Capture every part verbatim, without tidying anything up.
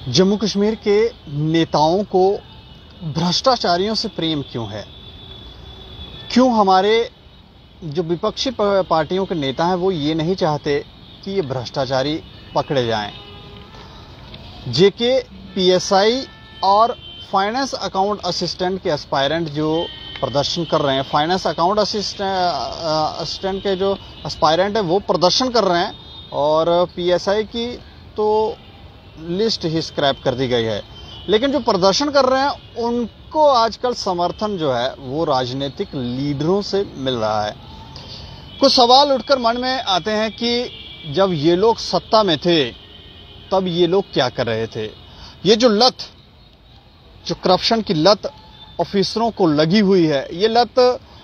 जम्मू कश्मीर के नेताओं को भ्रष्टाचारियों से प्रेम क्यों है? क्यों हमारे जो विपक्षी पार्टियों के नेता हैं वो ये नहीं चाहते कि ये भ्रष्टाचारी पकड़े जाएं? जेके पीएसआई और फाइनेंस अकाउंट असिस्टेंट के एस्पायरेंट जो प्रदर्शन कर रहे हैं, फाइनेंस अकाउंट असिस्टेंट के जो एस्पायरेंट है वो प्रदर्शन कर रहे हैं और पीएसआई की तो लिस्ट ही स्क्रैप कर दी गई है। लेकिन जो प्रदर्शन कर रहे हैं उनको आजकल समर्थन जो है वो राजनीतिक लीडरों से मिल रहा है। कुछ सवाल उठकर मन में आते हैं कि जब ये लोग सत्ता में थे तब ये लोग क्या कर रहे थे? ये जो लत, जो करप्शन की लत ऑफिसरों को लगी हुई है, ये लत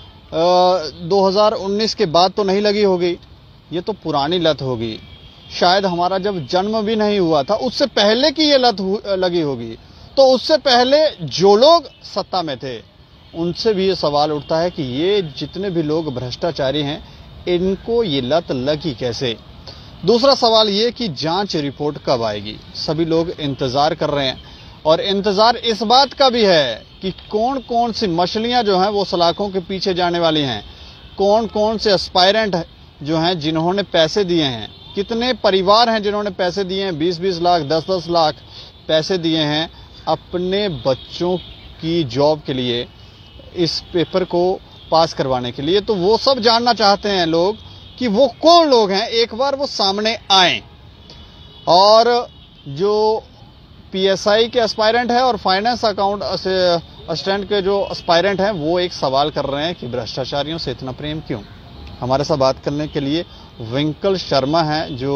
दो हज़ार उन्नीस के बाद तो नहीं लगी होगी, ये तो पुरानी लत होगी। शायद हमारा जब जन्म भी नहीं हुआ था उससे पहले की ये लत लगी होगी। तो उससे पहले जो लोग सत्ता में थे उनसे भी ये सवाल उठता है कि ये जितने भी लोग भ्रष्टाचारी हैं इनको ये लत लगी कैसे? दूसरा सवाल ये कि जांच रिपोर्ट कब आएगी? सभी लोग इंतजार कर रहे हैं और इंतजार इस बात का भी है कि कौन कौन सी मछलियां जो हैं वो सलाखों के पीछे जाने वाली हैं, कौन कौन से एस्पायरेंट जो हैं जिन्होंने पैसे दिए हैं, कितने परिवार हैं जिन्होंने पैसे दिए हैं, बीस बीस लाख दस दस लाख पैसे दिए हैं अपने बच्चों की जॉब के लिए, इस पेपर को पास करवाने के लिए। तो वो सब जानना चाहते हैं लोग कि वो कौन लोग हैं, एक बार वो सामने आए। और जो पीएसआई के एस्पायरेंट है और फाइनेंस अकाउंट असिस्टेंट के जो एस्पायरेंट हैं वो एक सवाल कर रहे हैं कि भ्रष्टाचारियों से इतना प्रेम क्यों? हमारे साथ बात करने के लिए विंकल शर्मा हैं जो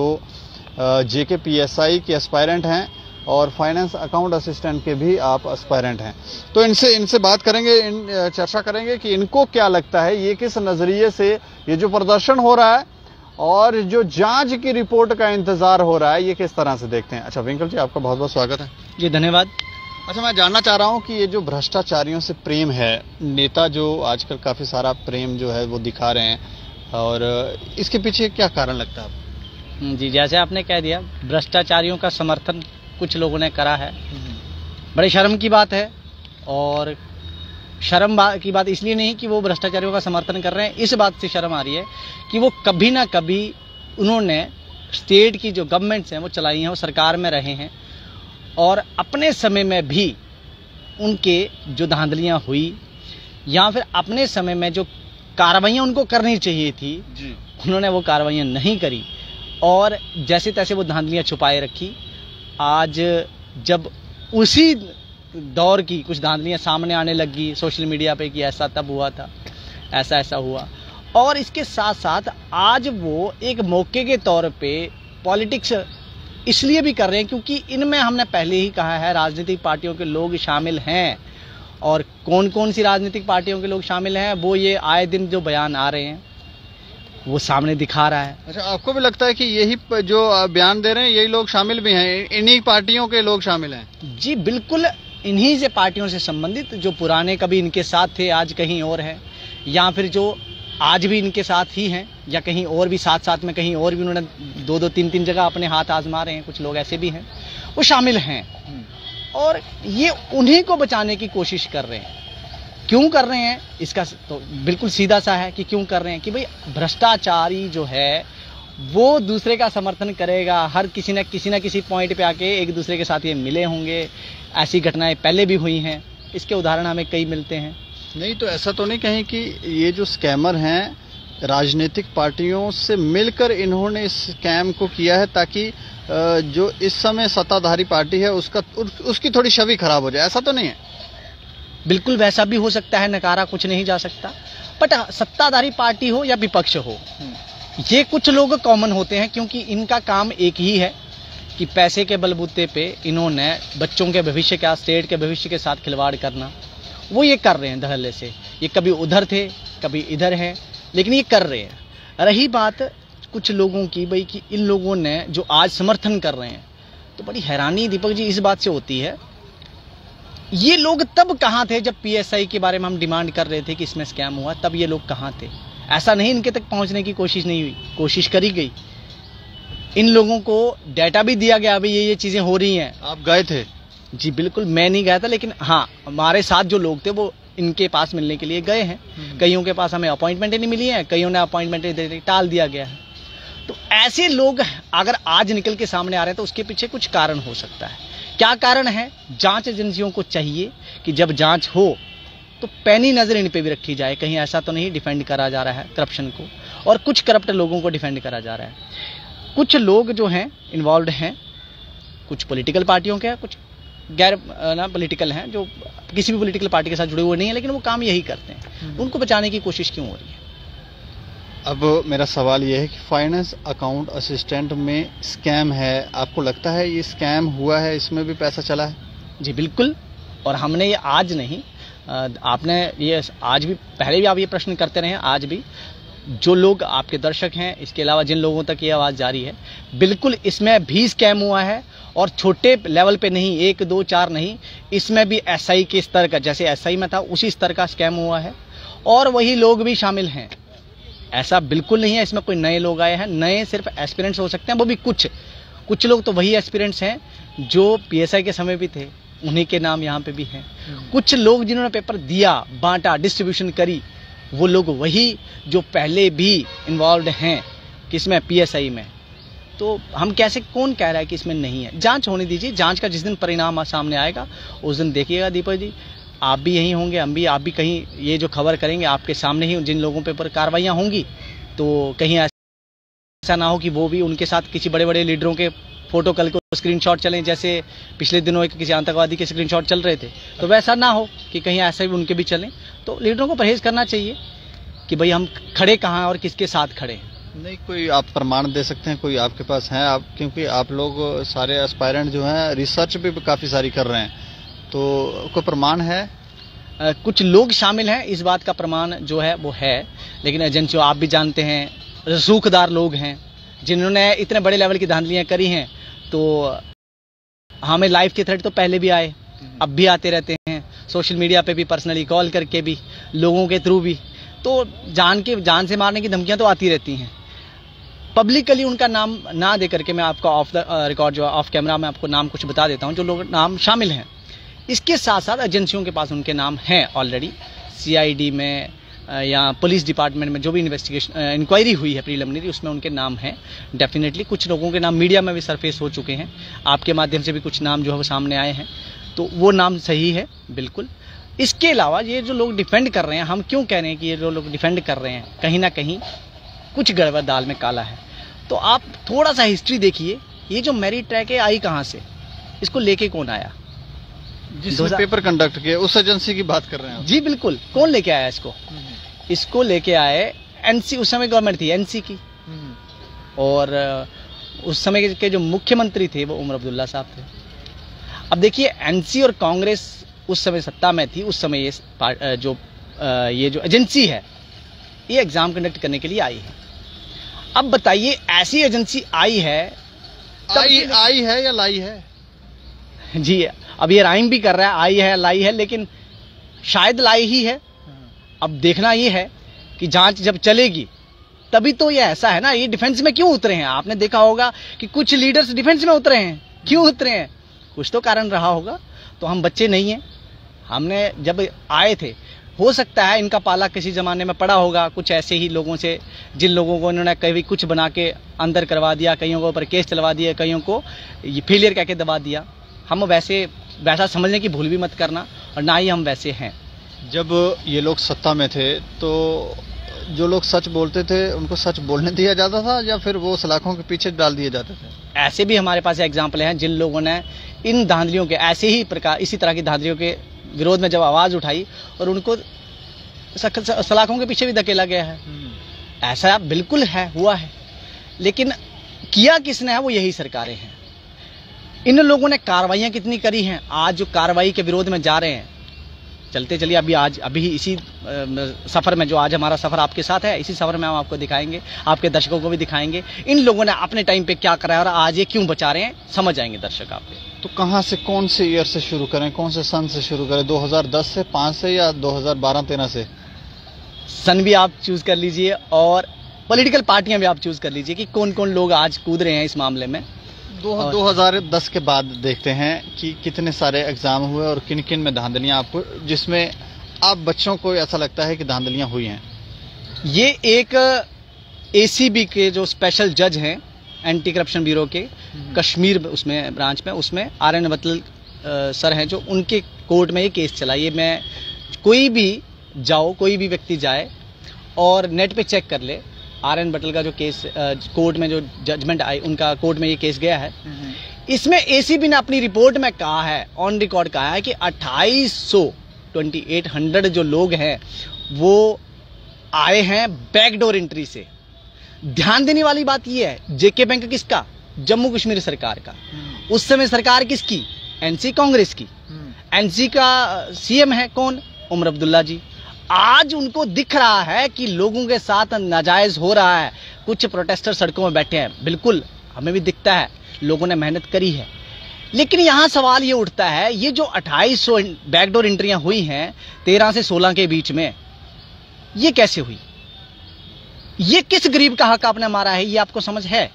जेके पीएसआई के एस्पायरेंट हैं और फाइनेंस अकाउंट असिस्टेंट के भी आप एस्पायरेंट हैं। तो इनसे इनसे बात करेंगे, इन चर्चा करेंगे कि इनको क्या लगता है, ये किस नजरिए से ये जो प्रदर्शन हो रहा है और जो जांच की रिपोर्ट का इंतजार हो रहा है ये किस तरह से देखते हैं। अच्छा विंकल जी, आपका बहुत बहुत स्वागत है। जी धन्यवाद। अच्छा, मैं जानना चाह रहा हूं कि ये जो भ्रष्टाचारियों से प्रेम है, नेता जो आजकल काफी सारा प्रेम जो है वो दिखा रहे हैं, और इसके पीछे क्या कारण लगता है आपको? जी, जैसे आपने कह दिया, भ्रष्टाचारियों का समर्थन कुछ लोगों ने करा है। बड़े शर्म की बात है, और शर्म की बात इसलिए नहीं कि वो भ्रष्टाचारियों का समर्थन कर रहे हैं, इस बात से शर्म आ रही है कि वो कभी ना कभी उन्होंने स्टेट की जो गवर्नमेंट्स हैं वो चलाई हैं, वो सरकार में रहे हैं, और अपने समय में भी उनके जो धांधलियां हुई या फिर अपने समय में जो कार्रवाइयां उनको करनी चाहिए थी जी, उन्होंने वो कार्रवाइयां नहीं करी और जैसे तैसे वो धांधलियां छुपाए रखी। आज जब उसी दौर की कुछ धांधलियां सामने आने लगी सोशल मीडिया पे कि ऐसा तब हुआ था, ऐसा ऐसा हुआ, और इसके साथ साथ आज वो एक मौके के तौर पे पॉलिटिक्स इसलिए भी कर रहे हैं क्योंकि इनमें हमने पहले ही कहा है राजनीतिक पार्टियों के लोग शामिल हैं। और कौन कौन सी राजनीतिक पार्टियों के लोग शामिल हैं वो ये आए दिन जो बयान आ रहे हैं वो सामने दिखा रहा है। अच्छा, आपको भी लगता है कि यही जो बयान दे रहे हैं यही लोग शामिल भी हैं, इन्हीं पार्टियों के लोग शामिल हैं? जी बिल्कुल, इन्हीं से पार्टियों से संबंधित जो पुराने कभी इनके साथ थे आज कहीं और हैं, या फिर जो आज भी इनके साथ ही हैं, या कहीं और भी साथ साथ में कहीं और भी उन्होंने दो दो तीन तीन जगह अपने हाथ आजमा रहे हैं, कुछ लोग ऐसे भी हैं, वो शामिल हैं और ये उन्हीं को बचाने की कोशिश कर रहे हैं। क्यों कर रहे हैं इसका तो बिल्कुल सीधा सा है कि क्यों कर रहे हैं कि भाई भ्रष्टाचारी जो है वो दूसरे का समर्थन करेगा, हर किसी न किसी न किसी पॉइंट पे आके एक दूसरे के साथ ये मिले होंगे। ऐसी घटनाएं पहले भी हुई हैं, इसके उदाहरण हमें कई मिलते हैं। नहीं तो ऐसा तो नहीं कहें कि ये जो स्कैमर हैं राजनीतिक पार्टियों से मिलकर इन्होंने इस स्कैम को किया है ताकि जो इस समय सत्ताधारी पार्टी है उसका उसकी थोड़ी छवि खराब हो जाए, ऐसा तो नहीं है? बिल्कुल वैसा भी हो सकता है, नकारा कुछ नहीं जा सकता, बट सत्ताधारी पार्टी हो या विपक्ष हो, ये कुछ लोग कॉमन होते हैं क्योंकि इनका काम एक ही है कि पैसे के बलबूते पे इन्होंने बच्चों के भविष्य का, स्टेट के भविष्य के साथ खिलवाड़ करना, वो ये कर रहे हैं धड़ल्ले से। ये कभी उधर थे कभी इधर है, लेकिन ये कर रहे हैं। रही बात कुछ लोगों की भाई कि इन लोगों ने जो आज समर्थन कर रहे हैं, तो बड़ी हैरानी दीपक जी इस बात से होती है, ये लोग तब कहाँ थे जब पीएसआई के बारे में हम डिमांड कर रहे थे कि इसमें स्कैम हुआ, तब ये लोग कहाँ थे? ऐसा नहीं इनके तक पहुंचने की कोशिश नहीं हुई, कोशिश करी गई, इन लोगों को डाटा भी दिया गया, अभी ये ये चीजें हो रही हैं। आप गए थे? जी बिल्कुल, मैं नहीं गया था, लेकिन हाँ हमारे साथ जो लोग थे वो इनके पास मिलने के लिए गए हैं। कईयों के पास हमें अपॉइंटमेंट ही नहीं मिली है, कईयों ने अपॉइंटमेंट टाल दिया गया है। तो ऐसे लोग अगर आज निकल के सामने आ रहे हैं तो उसके पीछे कुछ कारण हो सकता है। क्या कारण है? जांच एजेंसियों को चाहिए कि जब जांच हो तो पैनी नजर इन पे भी रखी जाए, कहीं ऐसा तो नहीं डिफेंड करा जा रहा है करप्शन को, और कुछ करप्ट लोगों को डिफेंड करा जा रहा है। कुछ लोग जो हैं इन्वॉल्व हैं, कुछ पॉलिटिकल पार्टियों के हैं, कुछ गैर ना पॉलिटिकल हैं, जो किसी भी पॉलिटिकल पार्टी के साथ जुड़े हुए नहीं है, लेकिन वो काम यही करते हैं। उनको बचाने की कोशिश क्यों हो रही है? अब मेरा सवाल यह है कि फाइनेंस अकाउंट असिस्टेंट में स्कैम है, आपको लगता है ये स्कैम हुआ है, इसमें भी पैसा चला है? जी बिल्कुल, और हमने ये आज नहीं, आपने ये आज भी, पहले भी आप ये प्रश्न करते रहे, आज भी जो लोग आपके दर्शक हैं, इसके अलावा जिन लोगों तक ये आवाज़ जारी है, बिल्कुल इसमें भी स्कैम हुआ है, और छोटे लेवल पे नहीं, एक दो चार नहीं, इसमें भी एसआई के स्तर का, जैसे एसआई में था उसी स्तर का स्कैम हुआ है, और वही लोग भी शामिल हैं। ऐसा बिल्कुल नहीं है इसमें कोई नए लोग आए हैं, नए सिर्फ एस्पिरेंट्स हो सकते हैं, वो भी कुछ कुछ लोग तो वही एस्पिरेंट्स हैं जो पीएसआई के समय भी थे, उन्हीं के नाम यहाँ पे भी हैं। कुछ लोग जिन्होंने पेपर दिया, बांटा, डिस्ट्रीब्यूशन करी, वो लोग वही जो पहले भी इन्वॉल्व हैं किसमें, पीएसआई में। तो हम कैसे, कौन कह रहा है कि इसमें नहीं है? जांच होने दीजिए, जांच का जिस दिन परिणाम सामने आएगा उस दिन देखिएगा दीपक जी, आप भी यहीं होंगे, हम भी, आप भी कहीं ये जो खबर करेंगे आपके सामने ही, जिन लोगों पे पर कार्रवाइयाँ होंगी, तो कहीं ऐसा ना हो कि वो भी उनके साथ किसी बड़े बड़े लीडरों के फोटो कल को स्क्रीनशॉट चलें, जैसे पिछले दिनों एक किसी आतंकवादी के स्क्रीनशॉट चल रहे थे, तो वैसा ना हो कि कहीं ऐसे भी उनके भी चलें। तो लीडरों को परहेज करना चाहिए कि भाई हम खड़े कहाँ और किसके साथ खड़े हैं। नहीं, कोई आप प्रमाण दे सकते हैं, कोई आपके पास है? आप, क्योंकि आप लोग सारे एस्पायरेंट जो हैं रिसर्च भी काफ़ी सारी कर रहे हैं, तो कोई प्रमाण है? आ, कुछ लोग शामिल हैं, इस बात का प्रमाण जो है वो है, लेकिन एजेंसियों, आप भी जानते हैं, रसूखदार लोग हैं जिन्होंने इतने बड़े लेवल की धांधलियाँ करी हैं। तो हमें लाइव के थ्रेड तो पहले भी आए, अब भी आते रहते हैं, सोशल मीडिया पे भी, पर्सनली कॉल करके भी, लोगों के थ्रू भी, तो जान के जान से मारने की धमकियां तो आती रहती हैं। पब्लिकली उनका नाम ना दे करके मैं आपको ऑफ द रिकॉर्ड, जो ऑफ कैमरा में आपको नाम कुछ बता देता हूं जो लोग नाम शामिल हैं। इसके साथ साथ एजेंसियों के पास उनके नाम हैं ऑलरेडी, सीआईडी में या पुलिस डिपार्टमेंट में जो भी इन्वेस्टिगेशन इंक्वायरी हुई है प्रीलिमिनरी, उसमें उनके नाम हैं डेफिनेटली। कुछ लोगों के नाम मीडिया में भी सरफेस हो चुके हैं, आपके माध्यम से भी कुछ नाम जो है वो सामने आए हैं, तो वो नाम सही है बिल्कुल। इसके अलावा ये जो लोग डिफेंड कर रहे हैं, हम क्यों कह रहे हैं कि ये जो लोग डिफेंड कर रहे हैं, कहीं ना कहीं कुछ गड़बड़, दाल में काला है। तो आप थोड़ा सा हिस्ट्री देखिए, ये जो मेरिट ट्रैक है आई कहाँ से, इसको लेके कौन आया? जिसने पेपर कंडक्ट किया उस एजेंसी की बात कर रहे हैं? जी बिल्कुल, कौन लेके आया इसको? इसको लेके आए एनसी, उस समय गवर्नमेंट थी एनसी की, और उस समय के जो मुख्यमंत्री थे वो उमर अब्दुल्ला साहब थे। अब देखिए, एनसी और कांग्रेस उस समय सत्ता में थी, उस समय ये जो ये जो एजेंसी है ये एग्जाम कंडक्ट करने के लिए आई है। अब बताइए, ऐसी एजेंसी आई है, आई आई है या लाई है? जी, अब ये राइम भी कर रहा है, आई है लाई है, लेकिन शायद लाई ही है। अब देखना ये है कि जांच जब चलेगी तभी तो ये ऐसा है ना, ये डिफेंस में क्यों उतरे हैं? आपने देखा होगा कि कुछ लीडर्स डिफेंस में उतरे हैं, क्यों उतरे हैं? कुछ तो कारण रहा होगा। तो हम बच्चे नहीं हैं, हमने जब आए थे, हो सकता है इनका पाला किसी जमाने में पड़ा होगा कुछ ऐसे ही लोगों से, जिन लोगों को इन्होंने कभी कुछ बना के अंदर करवा दिया, कईयों को ऊपर केस चलवा दिया, कईयों को ये फेलियर कह के दबा दिया। हम वैसे वैसा समझने की भूल भी मत करना, और ना ही हम वैसे हैं। जब ये लोग सत्ता में थे तो जो लोग सच बोलते थे उनको सच बोलने दिया जाता था, या फिर वो सलाखों के पीछे डाल दिए जाते थे? ऐसे भी हमारे पास एग्जाम्पल हैं जिन लोगों ने इन धांधलियों के, ऐसे ही प्रकार, इसी तरह की धांधलियों के विरोध में जब आवाज उठाई और उनको सलाखों के पीछे भी धकेला गया है। ऐसा बिल्कुल है, हुआ है, लेकिन किया किसने है? वो यही सरकारें हैं। इन लोगों ने कार्रवाइयां कितनी करी हैं? आज जो कार्रवाई के विरोध में जा रहे हैं, चलते चलिए अभी आज अभी इसी सफर में, जो आज हमारा सफर आपके साथ है, इसी सफर में हम आपको दिखाएंगे, आपके दर्शकों को भी दिखाएंगे इन लोगों ने अपने टाइम पे क्या करा है और आज ये क्यों बचा रहे हैं, समझ जाएंगे दर्शक आपके। तो कहाँ से, कौन से ईयर से शुरू करें, कौन से सन से शुरू करें? दो हज़ार दस से, पाँच से, या दो हज़ार बारह तेरह से? सन भी आप चूज कर लीजिए और पॉलिटिकल पार्टियां भी आप चूज कर लीजिए कि कौन कौन लोग आज कूद रहे हैं इस मामले में। दो, दो हजार दस के बाद देखते हैं कि कितने सारे एग्जाम हुए और किन किन में धांधलियां आपको, जिसमें आप बच्चों को ऐसा लगता है कि धांधलियां हुई हैं। ये एक एसीबी के जो स्पेशल जज हैं एंटी करप्शन ब्यूरो के कश्मीर उसमें ब्रांच में, उसमें आर एन बतल सर हैं, जो उनके कोर्ट में ये केस चला। ये मैं कोई भी जाओ, कोई भी व्यक्ति जाए और नेट पे चेक कर ले, आर एन बटल का जो केस कोर्ट में जो जजमेंट आई, उनका कोर्ट में ये केस गया है। इसमें एसीबी ने अपनी रिपोर्ट में कहा है, ऑन रिकॉर्ड कहा है कि अट्ठाईस सौ अट्ठाईस सौ जो लोग हैं वो आए हैं बैकडोर एंट्री से। ध्यान देने वाली बात यह है, जेके बैंक किसका? जम्मू कश्मीर सरकार का। उस समय सरकार किसकी? एनसी कांग्रेस की। एनसी का सीएम है कौन? उमर अब्दुल्ला जी। आज उनको दिख रहा है कि लोगों के साथ नाजायज हो रहा है, कुछ प्रोटेस्टर सड़कों में बैठे हैं, बिल्कुल हमें भी दिखता है, लोगों ने मेहनत करी है। लेकिन यहां सवाल ये उठता है, ये जो अट्ठाईस सौ बैकडोर एंट्रियां हुई हैं तेरह से सोलह के बीच में, ये कैसे हुई? ये किस गरीब का हक आपने मारा है, ये आपको समझ है?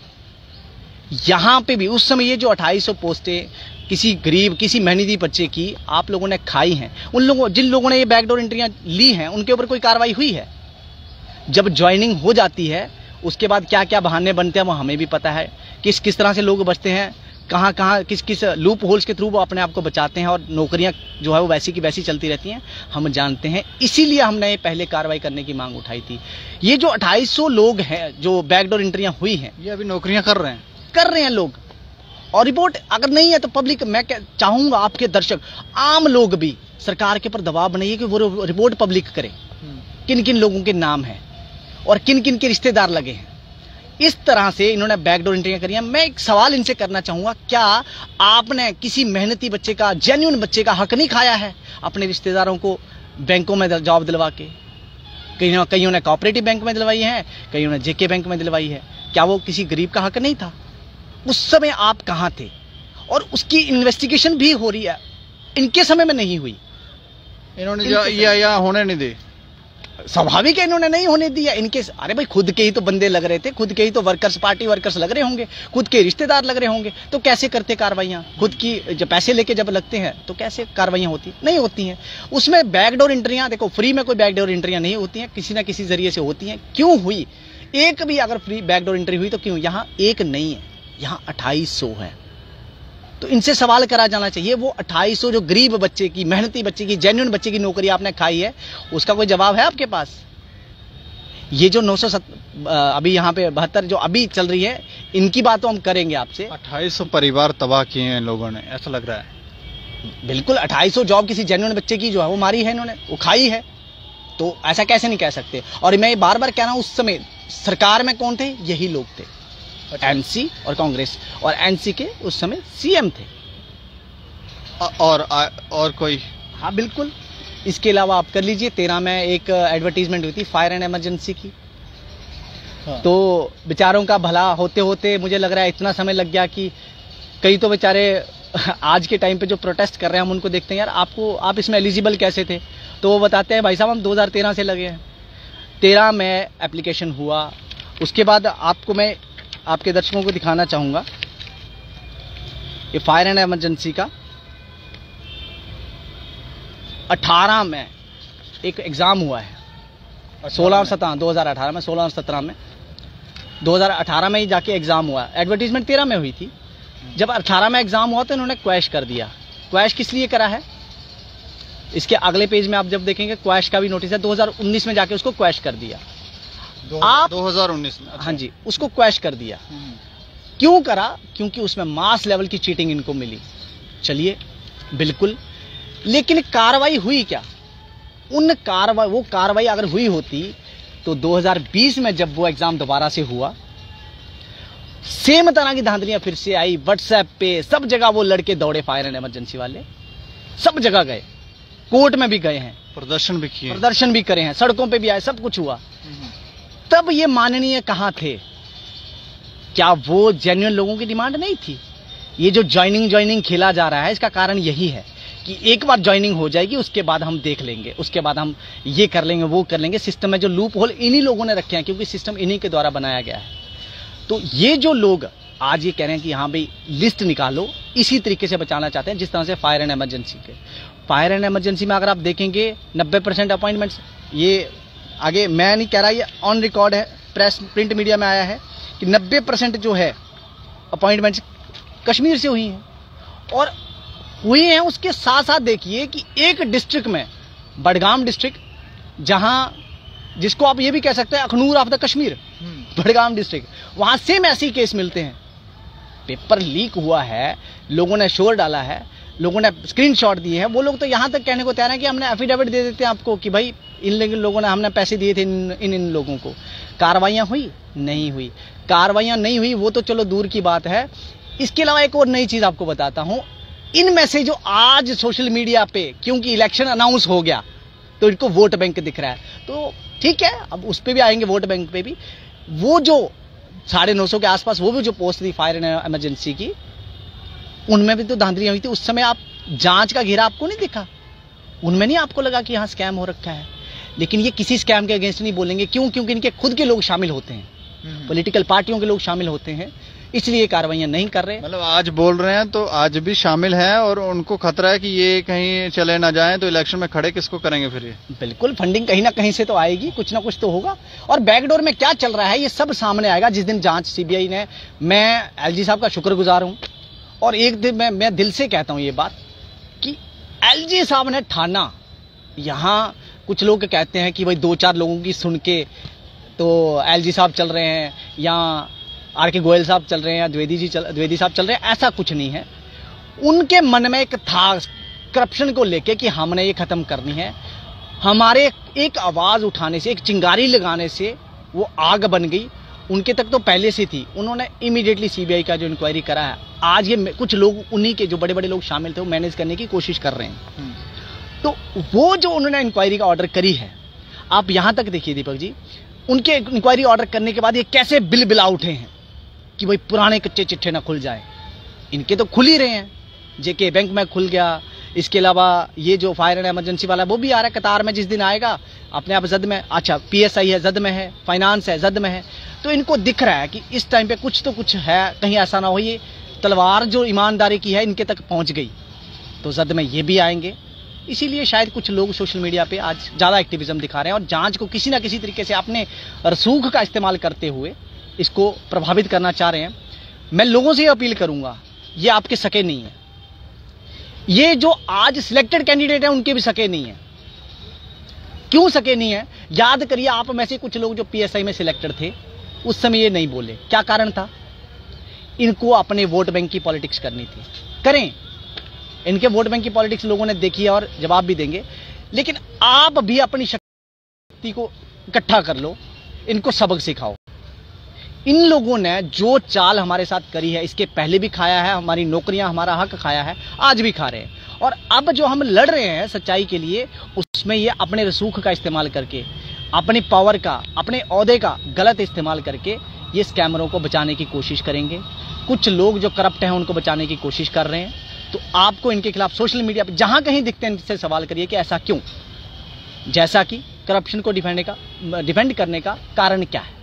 यहां पे भी उस समय ये जो अट्ठाईस सौ पोस्टें किसी गरीब, किसी मेहनती बच्चे की आप लोगों ने खाई हैं, उन लोगों जिन लोगों ने ये बैकडोर एंट्रियां ली हैं उनके ऊपर कोई कार्रवाई हुई है? जब ज्वाइनिंग हो जाती है उसके बाद क्या क्या बहाने बनते हैं वो हमें भी पता है, किस किस तरह से लोग बचते हैं, कहाँ कहाँ किस किस लूप होल्स के थ्रू वो अपने आप को बचाते हैं और नौकरियां जो है वो वैसी की वैसी चलती रहती हैं, हम जानते हैं। इसीलिए हमने पहले कार्रवाई करने की मांग उठाई थी। ये जो अट्ठाईस सौ लोग हैं जो बैकडोर एंट्रियां हुई हैं, ये अभी नौकरियां कर रहे हैं कर रहे हैं लोग, और रिपोर्ट अगर नहीं है तो पब्लिक, मैं चाहूंगा आपके दर्शक, आम लोग भी सरकार के ऊपर दबाव बनाइए कि वो रिपोर्ट पब्लिक करें, किन किन लोगों के नाम हैं और किन किन के रिश्तेदार लगे हैं। इस तरह से इन्होंने बैकडोर एंट्रियां करी हैं। मैं एक सवाल इनसे करना चाहूंगा, क्या आपने किसी मेहनती बच्चे का, जेन्युइन बच्चे का हक नहीं खाया है अपने रिश्तेदारों को बैंकों में जॉब दिलवा के? कईयों कईयों ने कोऑपरेटिव बैंक में दिलवाई है, कईयों ने जेके बैंक में दिलवाई है। क्या वो किसी गरीब का हक नहीं था? उस समय आप कहां थे? और उसकी इन्वेस्टिगेशन भी हो रही है, इनके समय में नहीं हुई। इन्होंने जो या, या होने नहीं दी, स्वाभाविक है इन्होंने नहीं होने दिया। इनके, अरे भाई खुद के ही तो बंदे लग रहे थे, खुद के ही तो वर्कर्स, पार्टी वर्कर्स लग रहे होंगे, खुद के रिश्तेदार लग रहे होंगे, तो कैसे करते कार्रवाइयां? खुद की जब पैसे लेके जब लगते हैं तो कैसे कार्रवाइयां होती? नहीं होती हैं। उसमें बैकडोर एंट्रियां, देखो फ्री में कोई बैकडोर एंट्रियां नहीं होती हैं, किसी ना किसी जरिए से होती हैं। क्यों हुई? एक भी अगर फ्री बैकडोर एंट्री हुई तो क्यों? यहां एक नहीं है, यहां अट्ठाईस सौ है। तो इनसे सवाल करा जाना चाहिए, वो अट्ठाईस सौ जो गरीब बच्चे की, मेहनती बच्चे की, जेन्युइन बच्चे की नौकरी आपने खाई है, उसका कोई जवाब है आपके पास? ये जो नौ सौ अभी यहाँ पे बहत्तर जो अभी चल रही है, इनकी बात तो हम करेंगे आपसे। अट्ठाईस सौ परिवार तबाह किए हैं लोगों ने, ऐसा लग रहा है। बिल्कुल, अट्ठाईस सौ जॉब किसी जेन्युइन बच्चे की जो है वो मारी है इन्होंने, वो खाई है, तो ऐसा कैसे नहीं कह सकते। और मैं बार बार कह रहा हूं, उस समय सरकार में कौन थे? यही लोग थे, एनसी और कांग्रेस, और एनसी के उस समय सीएम थे। और और कोई? हाँ बिल्कुल। इसके अलावा आप कर लीजिए, तेरह में एक एडवर्टीजमेंट हुई थी फायर एंड इमरजेंसी की। हाँ। तो बेचारों का भला होते होते मुझे लग रहा है इतना समय लग गया कि कई तो बेचारे आज के टाइम पे जो प्रोटेस्ट कर रहे हैं, हम उनको देखते हैं, यार आपको, आप इसमें एलिजिबल कैसे थे? तो वो बताते हैं भाई साहब हम दो हज़ार तेरह से लगे हैं। तेरह में एप्लीकेशन हुआ, उसके बाद आपको मैं आपके दर्शकों को दिखाना चाहूंगा ये फायर एंड इमरजेंसी का अठारह में एक एग्जाम हुआ है। सोलह और सत्रह, दो हज़ार अठारह में, सोलह और सत्रह में, दो हज़ार अठारह में ही जाके एग्जाम हुआ। एडवर्टीजमेंट तेरह में हुई थी। जब अठारह में एग्जाम हुआ तो इन्होंने क्वैश कर दिया। क्वैश किस लिए करा है? इसके अगले पेज में आप जब देखेंगे क्वैश का भी नोटिस है। दो हज़ार उन्नीस में जाके उसको क्वैश कर दिया। दो, आप दो हज़ार उन्नीस में? हाँ जी, उसको क्वैश कर दिया। क्यों करा? क्योंकि उसमें मास लेवल की चीटिंग इनको मिली। चलिए, बिल्कुल, लेकिन कार्रवाई हुई क्या? उन कार्रवाई, वो कार्रवाई अगर हुई होती तो दो हज़ार बीस में जब वो एग्जाम दोबारा से हुआ, सेम तरह की धांधलियां फिर से आई। व्हाट्सएप पे सब जगह वो लड़के दौड़े, फायर एंड इमरजेंसी वाले सब जगह गए, कोर्ट में भी गए हैं, प्रदर्शन भी किए, प्रदर्शन भी करे हैं, सड़कों पे भी आए, सब कुछ हुआ। तब ये माननीय कहां थे? क्या वो जेन्युइन लोगों की डिमांड नहीं थी? ये जो ज्वाइनिंग ज्वाइनिंग खेला जा रहा है, इसका कारण यही है कि एक बार ज्वाइनिंग हो जाएगी उसके बाद हम देख लेंगे, उसके बाद हम ये कर लेंगे वो कर लेंगे। सिस्टम में जो लूप होल इन्हीं लोगों ने रखे हैं, क्योंकि सिस्टम इन्हीं के द्वारा बनाया गया है। तो ये जो लोग आज ये कह रहे हैं कि हाँ भाई लिस्ट निकालो, इसी तरीके से बचाना चाहते हैं जिस तरह से फायर एंड इमरजेंसी के फायर एंड इमरजेंसी में अगर आप देखेंगे नब्बे परसेंट अपॉइंटमेंट्स, ये आगे मैं नहीं कह रहा, ये ऑन रिकॉर्ड है, प्रेस प्रिंट मीडिया में आया है कि नब्बे परसेंट जो है अपॉइंटमेंट्स कश्मीर से हुई हैं। और हुई हैं उसके साथ साथ देखिए कि एक डिस्ट्रिक्ट में, बडगाम डिस्ट्रिक्ट, जहां जिसको आप ये भी कह सकते हैं Akhnoor of the Kashmir, Budgam district, वहां सेम ऐसे ही केस मिलते हैं। पेपर लीक हुआ है, लोगों ने शोर डाला है, लोगों ने स्क्रीनशॉट दिए हैं। वो लोग तो यहां तक कहने को तैयार हैं कि हमने एफिडेविट दे देते हैं आपको कि भाई इन लोगों ने, हमने पैसे दिए थे इन इन, इन लोगों को। कार्रवाइयां हुई नहीं हुई, कार्रवाइयां नहीं हुई वो तो चलो दूर की बात है। इसके अलावा एक और नई चीज आपको बताता हूं, इनमें से जो आज सोशल मीडिया पे, क्योंकि इलेक्शन अनाउंस हो गया तो इनको वोट बैंक दिख रहा है, तो ठीक है अब उस पर भी आएंगे, वोट बैंक पे भी। वो जो साढ़े नौ सौ के आसपास वो भी जो पोस्ट थी फायर एंड इमरजेंसी की, उनमें भी तो धांधलियां हुई थी। उस समय आप जांच का घेरा आपको नहीं दिखा, उनमें नहीं आपको लगा कि यहाँ स्कैम हो रखा है। लेकिन ये किसी स्कैम के अगेंस्ट नहीं बोलेंगे, क्यों? क्योंकि इनके खुद के लोग शामिल होते हैं, पॉलिटिकल पार्टियों के लोग शामिल होते हैं, इसलिए कार्रवाइयां नहीं कर रहे। मतलब आज बोल रहे हैं तो आज भी शामिल हैं और उनको खतरा है कि ये कहीं चले ना जाएं, तो इलेक्शन में खड़े किसको करेंगे फिर? ये बिल्कुल फंडिंग कहीं ना कहीं से तो आएगी, कुछ ना कुछ तो होगा। और बैकडोर में क्या चल रहा है ये सब सामने आएगा जिस दिन जांच सीबीआई ने। मैं एलजी साहब का शुक्रगुजार हूं और एक दिन मैं मैं दिल से कहता हूं ये बात कि एलजी साहब ने ठाना, यहां कुछ लोग कहते हैं कि भाई दो चार लोगों की सुन के तो एलजी साहब चल रहे हैं या आर के गोयल साहब चल रहे हैं या द्विवेदी जी चल द्विवेदी साहब चल रहे हैं, ऐसा कुछ नहीं है। उनके मन में एक था करप्शन को लेके कि हमने ये खत्म करनी है। हमारे एक आवाज उठाने से, एक चिंगारी लगाने से वो आग बन गई। उनके तक तो पहले से थी, उन्होंने इमीडिएटली सीबीआई का जो इंक्वायरी करा है, आज ये कुछ लोग उन्हीं के जो बड़े बड़े लोग शामिल थे वो मैनेज करने की कोशिश कर रहे हैं। तो वो जो उन्होंने इंक्वायरी का ऑर्डर करी है, आप यहां तक देखिए दीपक जी, उनके इंक्वायरी ऑर्डर करने के बाद ये कैसे बिल बिला उठे हैं कि भाई पुराने कच्चे चिट्ठे ना खुल जाए। इनके तो खुल ही रहे हैं, जेके बैंक में खुल गया, इसके अलावा ये जो फायर एंड इमरजेंसी वाला वो भी आ रहा है कतार में, जिस दिन आएगा अपने आप जद में। अच्छा पीएसआई है जद में है, फाइनेंस है जद में है, तो इनको दिख रहा है कि इस टाइम पे कुछ तो कुछ है, कहीं ऐसा ना हो ये तलवार जो ईमानदारी की है इनके तक पहुंच गई, तो जद में ये भी आएंगे। इसीलिए शायद कुछ लोग सोशल मीडिया पे आज ज्यादा एक्टिविज्म दिखा रहे हैं और जांच को किसी ना किसी तरीके से अपने रसूख का इस्तेमाल करते हुए इसको प्रभावित करना चाह रहे हैं। मैं लोगों से अपील करूंगा, ये आपके सके नहीं है, ये जो आज सिलेक्टेड कैंडिडेट है उनके भी सके नहीं है। क्यों सके नहीं है? याद करिए आप में से कुछ लोग जो पीएसआई में सिलेक्टेड थे उस समय ये नहीं बोले, क्या कारण था? इनको अपने वोट बैंक की पॉलिटिक्स करनी थी। करें, इनके वोट बैंक की पॉलिटिक्स लोगों ने देखी है और जवाब भी देंगे, लेकिन आप भी अपनी शक्ति को इकट्ठा कर लो, इनको सबक सिखाओ। इन लोगों ने जो चाल हमारे साथ करी है, इसके पहले भी खाया है, हमारी नौकरियां, हमारा हक खाया है, आज भी खा रहे हैं। और अब जो हम लड़ रहे हैं सच्चाई के लिए, उसमें ये अपने रसूख का इस्तेमाल करके, अपनी पावर का, अपने ओहदे का गलत इस्तेमाल करके ये स्कैमरों को बचाने की कोशिश करेंगे। कुछ लोग जो करप्ट हैं उनको बचाने की कोशिश कर रहे हैं। तो आपको इनके खिलाफ सोशल मीडिया पर जहां कहीं दिखते हैं इनसे सवाल करिए कि ऐसा क्यों, जैसा कि करप्शन को डिफेंड का डिफेंड करने का कारण क्या है।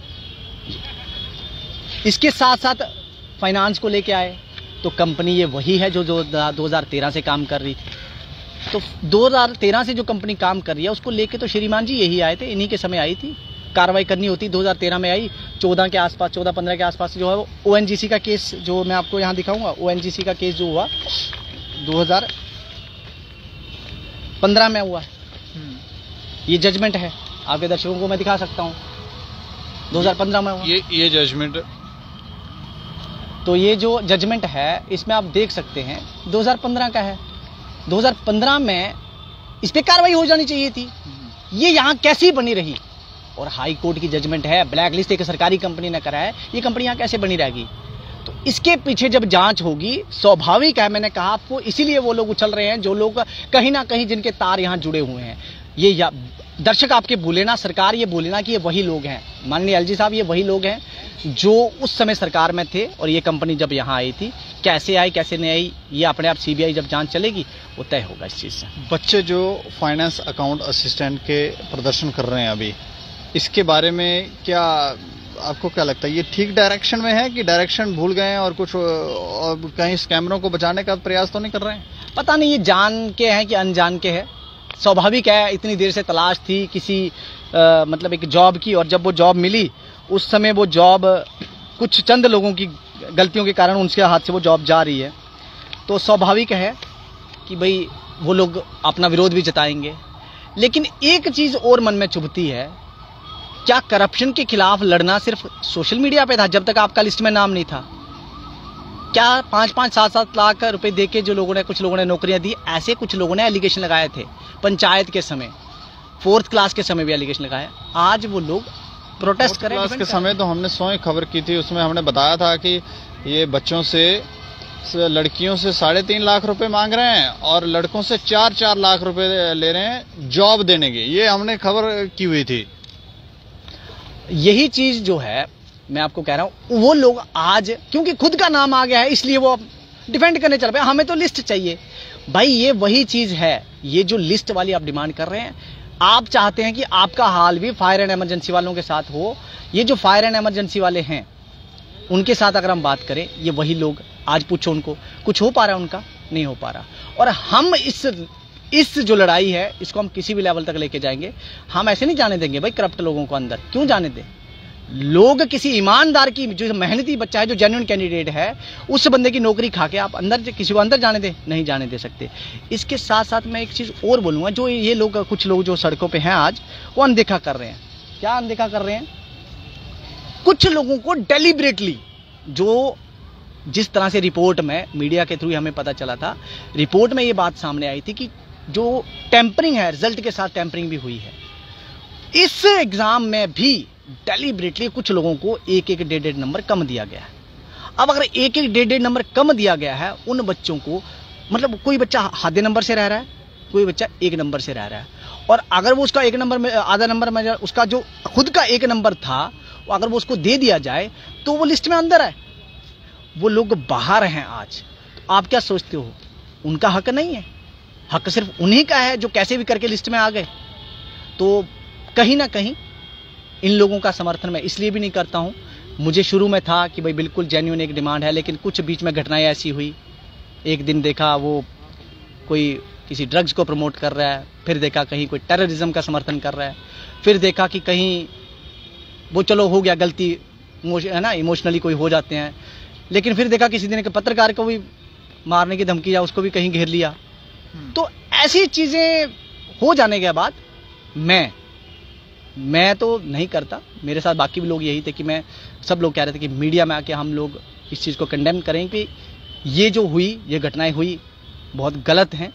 इसके साथ साथ फाइनेंस को लेके आए तो कंपनी ये वही है जो जो दो हज़ार तेरह से काम कर रही थी। तो दो हज़ार तेरह से जो कंपनी काम कर रही है उसको लेके तो श्रीमान जी यही आए थे, इन्हीं के समय आई थी, कार्रवाई करनी होती। दो हज़ार तेरह में आई, चौदह के आसपास, चौदह पंद्रह के आसपास जो है वो ओएनजीसी का केस, जो मैं आपको यहाँ दिखाऊंगा, ओएनजीसी का केस जो हुआ दो हज़ार पंद्रह में हुआ। ये जजमेंट है, आपके दर्शकों को मैं दिखा सकता हूँ, दो हज़ार पंद्रह में हुआ ये ये जजमेंट। तो ये जो जजमेंट है इसमें आप देख सकते हैं दो हज़ार पंद्रह का है। दो हज़ार पंद्रह में इस पे कार्रवाई हो जानी चाहिए थी, ये यहाँ कैसी बनी रही। और हाई कोर्ट की जजमेंट है, ब्लैक लिस्ट एक सरकारी कंपनी ने करा है, ये कंपनी यहाँ कैसे बनी रहेगी। तो इसके पीछे जब जांच होगी, स्वाभाविक है, मैंने कहा आपको, इसीलिए वो लोग उछल रहे हैं जो लोग कहीं ना कहीं जिनके तार यहाँ जुड़े हुए हैं। ये दर्शक आपके भूले ना, सरकार ये भूले ना कि ये वही लोग हैं, माननीय एलजी साहब, ये वही लोग हैं जो उस समय सरकार में थे और ये कंपनी जब यहाँ आई थी। कैसे आई कैसे नहीं आई ये अपने आप सीबीआई जब जांच चलेगी वो तय होगा इस चीज़ से। बच्चे जो फाइनेंस अकाउंट असिस्टेंट के प्रदर्शन कर रहे हैं अभी, इसके बारे में क्या आपको क्या लगता है, ये ठीक डायरेक्शन में है कि डायरेक्शन भूल गए हैं और कुछ और कहीं स्कैमरों को बचाने का प्रयास तो नहीं कर रहे हैं? पता नहीं ये जान के हैं कि अनजान के है। स्वाभाविक है, इतनी देर से तलाश थी किसी आ, मतलब एक जॉब की, और जब वो जॉब मिली उस समय वो जॉब कुछ चंद लोगों की गलतियों के कारण उनके हाथ से वो जॉब जा रही है, तो स्वाभाविक है कि भाई वो लोग अपना विरोध भी जताएंगे। लेकिन एक चीज़ और मन में चुभती है, क्या करप्शन के खिलाफ लड़ना सिर्फ सोशल मीडिया पे था जब तक आपका लिस्ट में नाम नहीं था? क्या पाँच पाँच सात सात लाख रुपए दे के जो लोगों ने कुछ लोगों ने नौकरियां दी, ऐसे कुछ लोगों ने एलिगेशन लगाए थे पंचायत के समय, फोर्थ क्लास के समय भी एलिगेशन लगाया। आज वो लोग प्रोटेस्ट करें। क्लास के समय तो हमने स्वयं खबर की थी, उसमें हमने बताया था कि ये बच्चों से लड़कियों से साढ़े तीन लाख रुपए मांग रहे हैं और लड़कों से चार चार लाख रुपए ले रहे हैं जॉब देने की, ये हमने खबर की हुई थी। यही चीज जो है मैं आपको कह रहा हूं, वो लोग आज क्योंकि खुद का नाम आ गया है इसलिए वो डिफेंड करने चल रहे हैं। हमें तो लिस्ट चाहिए भाई, ये वही चीज है, ये जो लिस्ट वाली आप डिमांड कर रहे हैं, आप चाहते हैं कि आपका हाल भी फायर एंड इमरजेंसी वालों के साथ हो। ये जो फायर एंड इमरजेंसी वाले हैं उनके साथ अगर हम बात करें, ये वही लोग, आज पूछो उनको कुछ हो पा रहा है? उनका नहीं हो पा रहा। और हम इस इस जो लड़ाई है इसको हम किसी भी लेवल तक लेके जाएंगे। हम ऐसे नहीं जाने देंगे भाई करप्ट लोगों को अंदर, क्यों जाने दें? लोग किसी ईमानदार की, जो मेहनती बच्चा है, जो जेन्युइन कैंडिडेट है, उस बंदे की नौकरी खा के आप अंदर किसी को अंदर जाने दे? नहीं जाने दे सकते। इसके साथ साथ मैं एक चीज और बोलूंगा, जो ये लोग, कुछ लोग जो सड़कों पे हैं आज, वो अनदेखा कर रहे हैं। क्या अनदेखा कर रहे हैं? कुछ लोगों को डेलिबरेटली, जो जिस तरह से रिपोर्ट में मीडिया के थ्रू हमें पता चला था, रिपोर्ट में ये बात सामने आई थी कि जो टेम्परिंग है, रिजल्ट के साथ टेम्परिंग भी हुई है। इस एग्जाम में भी डेलिबरेटली कुछ लोगों को एक एक डेढ़ डेढ़ नंबर कम दिया गया है। अब अगर एक एक डेढ़ डेढ़ नंबर कम दिया गया है उन बच्चों को, मतलब कोई बच्चा आधे नंबर से रह रहा है, कोई बच्चा एक नंबर से रह रहा है, और अगर वो उसका एक नंबर में, आधा नंबर में, उसका जो खुद का एक नंबर था, अगर वो उसको दे दिया जाए तो वो लिस्ट में अंदर है। वो लोग बाहर हैं आज, तो आप क्या सोचते हो? उनका हक नहीं है? हक सिर्फ उन्हीं का है जो कैसे भी करके लिस्ट में आ गए। तो कहीं ना कहीं इन लोगों का समर्थन मैं इसलिए भी नहीं करता हूं। मुझे शुरू में था कि भाई बिल्कुल जेन्युइन एक डिमांड है, लेकिन कुछ बीच में घटनाएं ऐसी हुई। एक दिन देखा वो कोई किसी ड्रग्स को प्रमोट कर रहा है, फिर देखा कहीं कोई टेररिज्म का समर्थन कर रहा है, फिर देखा कि कहीं वो चलो हो गया गलती, है ना, इमोशनली कोई हो जाते हैं, लेकिन फिर देखा किसी दिन एक पत्रकार को भी मारने की धमकी या उसको भी कहीं घेर लिया। तो ऐसी चीजें हो जाने के बाद मैं मैं तो नहीं करता, मेरे साथ बाकी भी लोग यही थे कि मैं, सब लोग कह रहे थे कि मीडिया में आके हम लोग इस चीज़ को कंडेम करें कि ये जो हुई, ये घटनाएं हुई बहुत गलत हैं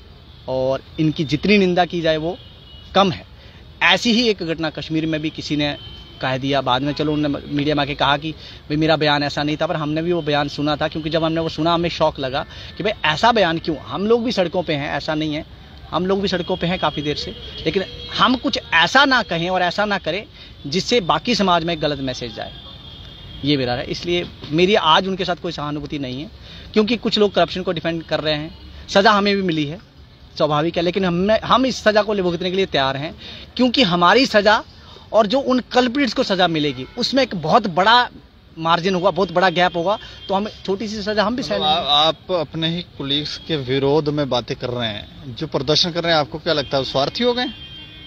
और इनकी जितनी निंदा की जाए वो कम है। ऐसी ही एक घटना कश्मीर में भी किसी ने कह दिया, बाद में चलो उन्होंने मीडिया में आके कहा कि भाई मेरा बयान ऐसा नहीं था, पर हमने भी वो बयान सुना था, क्योंकि जब हमने वो सुना हमें शौक लगा कि भाई ऐसा बयान क्यों? हम लोग भी सड़कों पे हैं, ऐसा नहीं है, हम लोग भी सड़कों पे हैं काफ़ी देर से, लेकिन हम कुछ ऐसा ना कहें और ऐसा ना करें जिससे बाकी समाज में एक गलत मैसेज जाए, ये मेरा है। इसलिए मेरी आज उनके साथ कोई सहानुभूति नहीं है, क्योंकि कुछ लोग करप्शन को डिफेंड कर रहे हैं। सज़ा हमें भी मिली है, स्वाभाविक है, लेकिन हम हम इस सज़ा को भुगतने के लिए तैयार हैं, क्योंकि हमारी सज़ा और जो उन कल्प्रिट्स को सज़ा मिलेगी उसमें एक बहुत बड़ा मार्जिन होगा, बहुत बड़ा गैप होगा, तो हम छोटी सी सजा हम भी सह लेंगे। आप अपने ही कुलीग्स के विरोध में बातें कर रहे हैं, जो प्रदर्शन कर रहे हैं, आपको क्या लगता है स्वार्थी हो गए?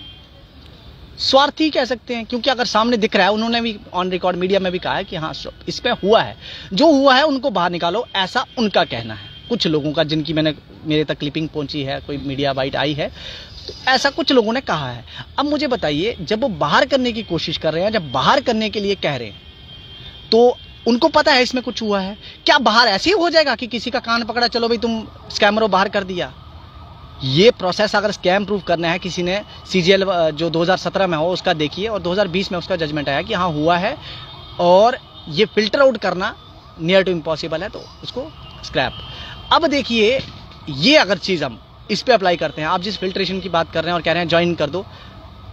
स्वार्थी कह सकते हैं, क्योंकि अगर सामने दिख रहा है, उन्होंने भी ऑन रिकॉर्ड मीडिया में भी कहा है कि हाँ इस पे हुआ है, जो हुआ है उनको बाहर निकालो, ऐसा उनका कहना है। कुछ लोगों का, जिनकी मैंने मेरे तक क्लिपिंग पहुंची है, कोई मीडिया बाइट आई है, तो ऐसा कुछ लोगों ने कहा है। अब मुझे बताइए, जब वो बाहर करने की कोशिश कर रहे हैं, जब बाहर करने के लिए कह रहे हैं, तो उनको पता है इसमें कुछ हुआ है। क्या बाहर ऐसे ही हो जाएगा कि किसी का कान पकड़ा, चलो भाई तुम स्कैमरों बाहर कर दिया? ये प्रोसेस अगर स्कैम प्रूव करना है, किसी ने सीजीएल जो दो हज़ार सत्रह में हो उसका देखिए, और दो हज़ार बीस में उसका जजमेंट आया कि हाँ हुआ है, और ये फिल्टर आउट करना नियर टू इम्पॉसिबल है, तो उसको स्क्रैप। अब देखिए, ये अगर चीज़ हम इस पे अप्लाई करते हैं, आप जिस फिल्ट्रेशन की बात कर रहे हैं और कह रहे हैं ज्वाइन कर दो,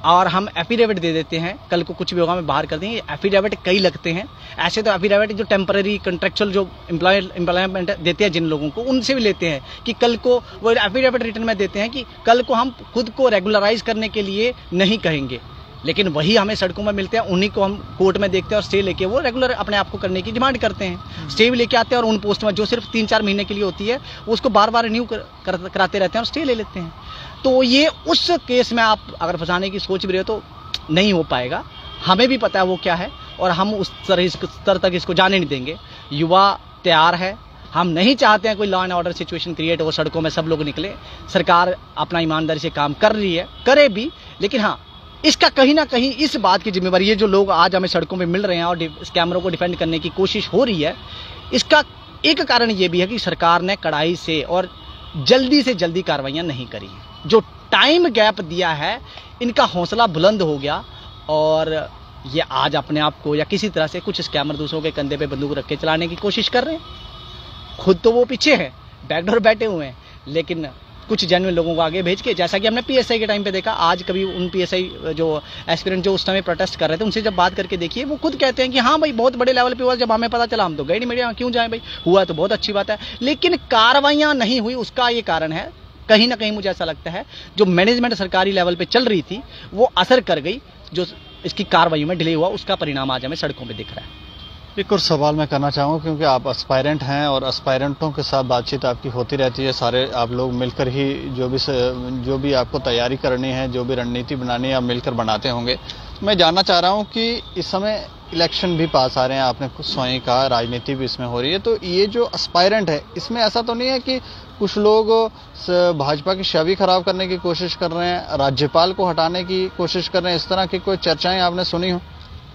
और हम एफिडेविट दे देते हैं, कल को कुछ भी होगा हम बाहर कर देंगे। एफिडेविट कई लगते हैं, ऐसे तो एफिडेविट जो टेम्पररी कंट्रेक्चुअल जो एम्प्लॉय एम्प्लॉयमेंट देते हैं जिन लोगों को, उनसे भी लेते हैं कि कल को वो एफिडेविट रिटर्न में देते हैं कि कल को हम खुद को रेगुलराइज करने के लिए नहीं कहेंगे, लेकिन वही हमें सड़कों में मिलते हैं, उन्हीं को हम कोर्ट में देखते हैं और स्टे लेके वो रेगुलर अपने आप को करने की डिमांड करते हैं। स्टे भी लेके आते हैं और उन पोस्ट में जो सिर्फ तीन चार महीने के लिए होती है उसको बार बार रिन्यू कर, कर, कराते रहते हैं और स्टे ले लेते हैं। तो ये उस केस में आप अगर फंसाने की सोच भी रहे हो तो नहीं हो पाएगा। हमें भी पता है वो क्या है और हम उस तरह स्तर तक इसको जाने नहीं देंगे। युवा तैयार है, हम नहीं चाहते हैं कोई law and order situation create हो, सड़कों में सब लोग निकले। सरकार अपना ईमानदारी से काम कर रही है, करे भी, लेकिन हाँ इसका कहीं ना कहीं इस बात की जिम्मेवारी, ये जो लोग आज हमें सड़कों में मिल रहे हैं और स्कैमरों को डिफेंड करने की कोशिश हो रही है, इसका एक कारण ये भी है कि सरकार ने कड़ाई से और जल्दी से जल्दी कार्रवाइयां नहीं करी हैं। जो टाइम गैप दिया है, इनका हौसला बुलंद हो गया और ये आज अपने आप को या किसी तरह से कुछ स्कैमर दूसरों के कंधे पे बंदूक रख के चलाने की कोशिश कर रहे हैं। खुद तो वो पीछे हैं, बैकडोर बैठे हुए हैं, लेकिन कुछ जेन्युइन लोगों को आगे भेज के, जैसा कि हमने पीएसआई के टाइम पे देखा। आज कभी उन पीएसआई जो एस्पिरेंट जो उस समय प्रोटेस्ट कर रहे थे उनसे जब बात करके देखिए, वो खुद कहते हैं कि हाँ भाई बहुत बड़े लेवल पे हुआ, जब हमें पता चला हम तो गए नहीं मीडिया, क्यों जाए भाई, हुआ तो बहुत अच्छी बात है, लेकिन कार्रवाइयां नहीं हुई। उसका ये कारण है, कहीं ना कहीं मुझे ऐसा लगता है जो मैनेजमेंट सरकारी लेवल पे चल रही थी वो असर कर गई, जो इसकी कार्रवाई में डिले हुआ उसका परिणाम आज हमें सड़कों पे दिख रहा है। एक और सवाल मैं करना चाहूँगा, क्योंकि आप एस्पायरेंट हैं और एस्पायरेंटों के साथ बातचीत आपकी होती रहती है, सारे आप लोग मिलकर ही जो भी जो भी आपको तैयारी करनी है, जो भी रणनीति बनानी है, आप मिलकर बनाते होंगे। मैं जानना चाह रहा हूँ कि इस समय इलेक्शन भी पास आ रहे हैं, आपने कुछ स्वयं कहा, राजनीति भी इसमें हो रही है, तो ये जो एस्पायरेंट है इसमें ऐसा तो नहीं है कि कुछ लोग भाजपा की छवि खराब करने की कोशिश कर रहे हैं, राज्यपाल को हटाने की कोशिश कर रहे हैं, इस तरह की कोई चर्चाएं आपने सुनी हो?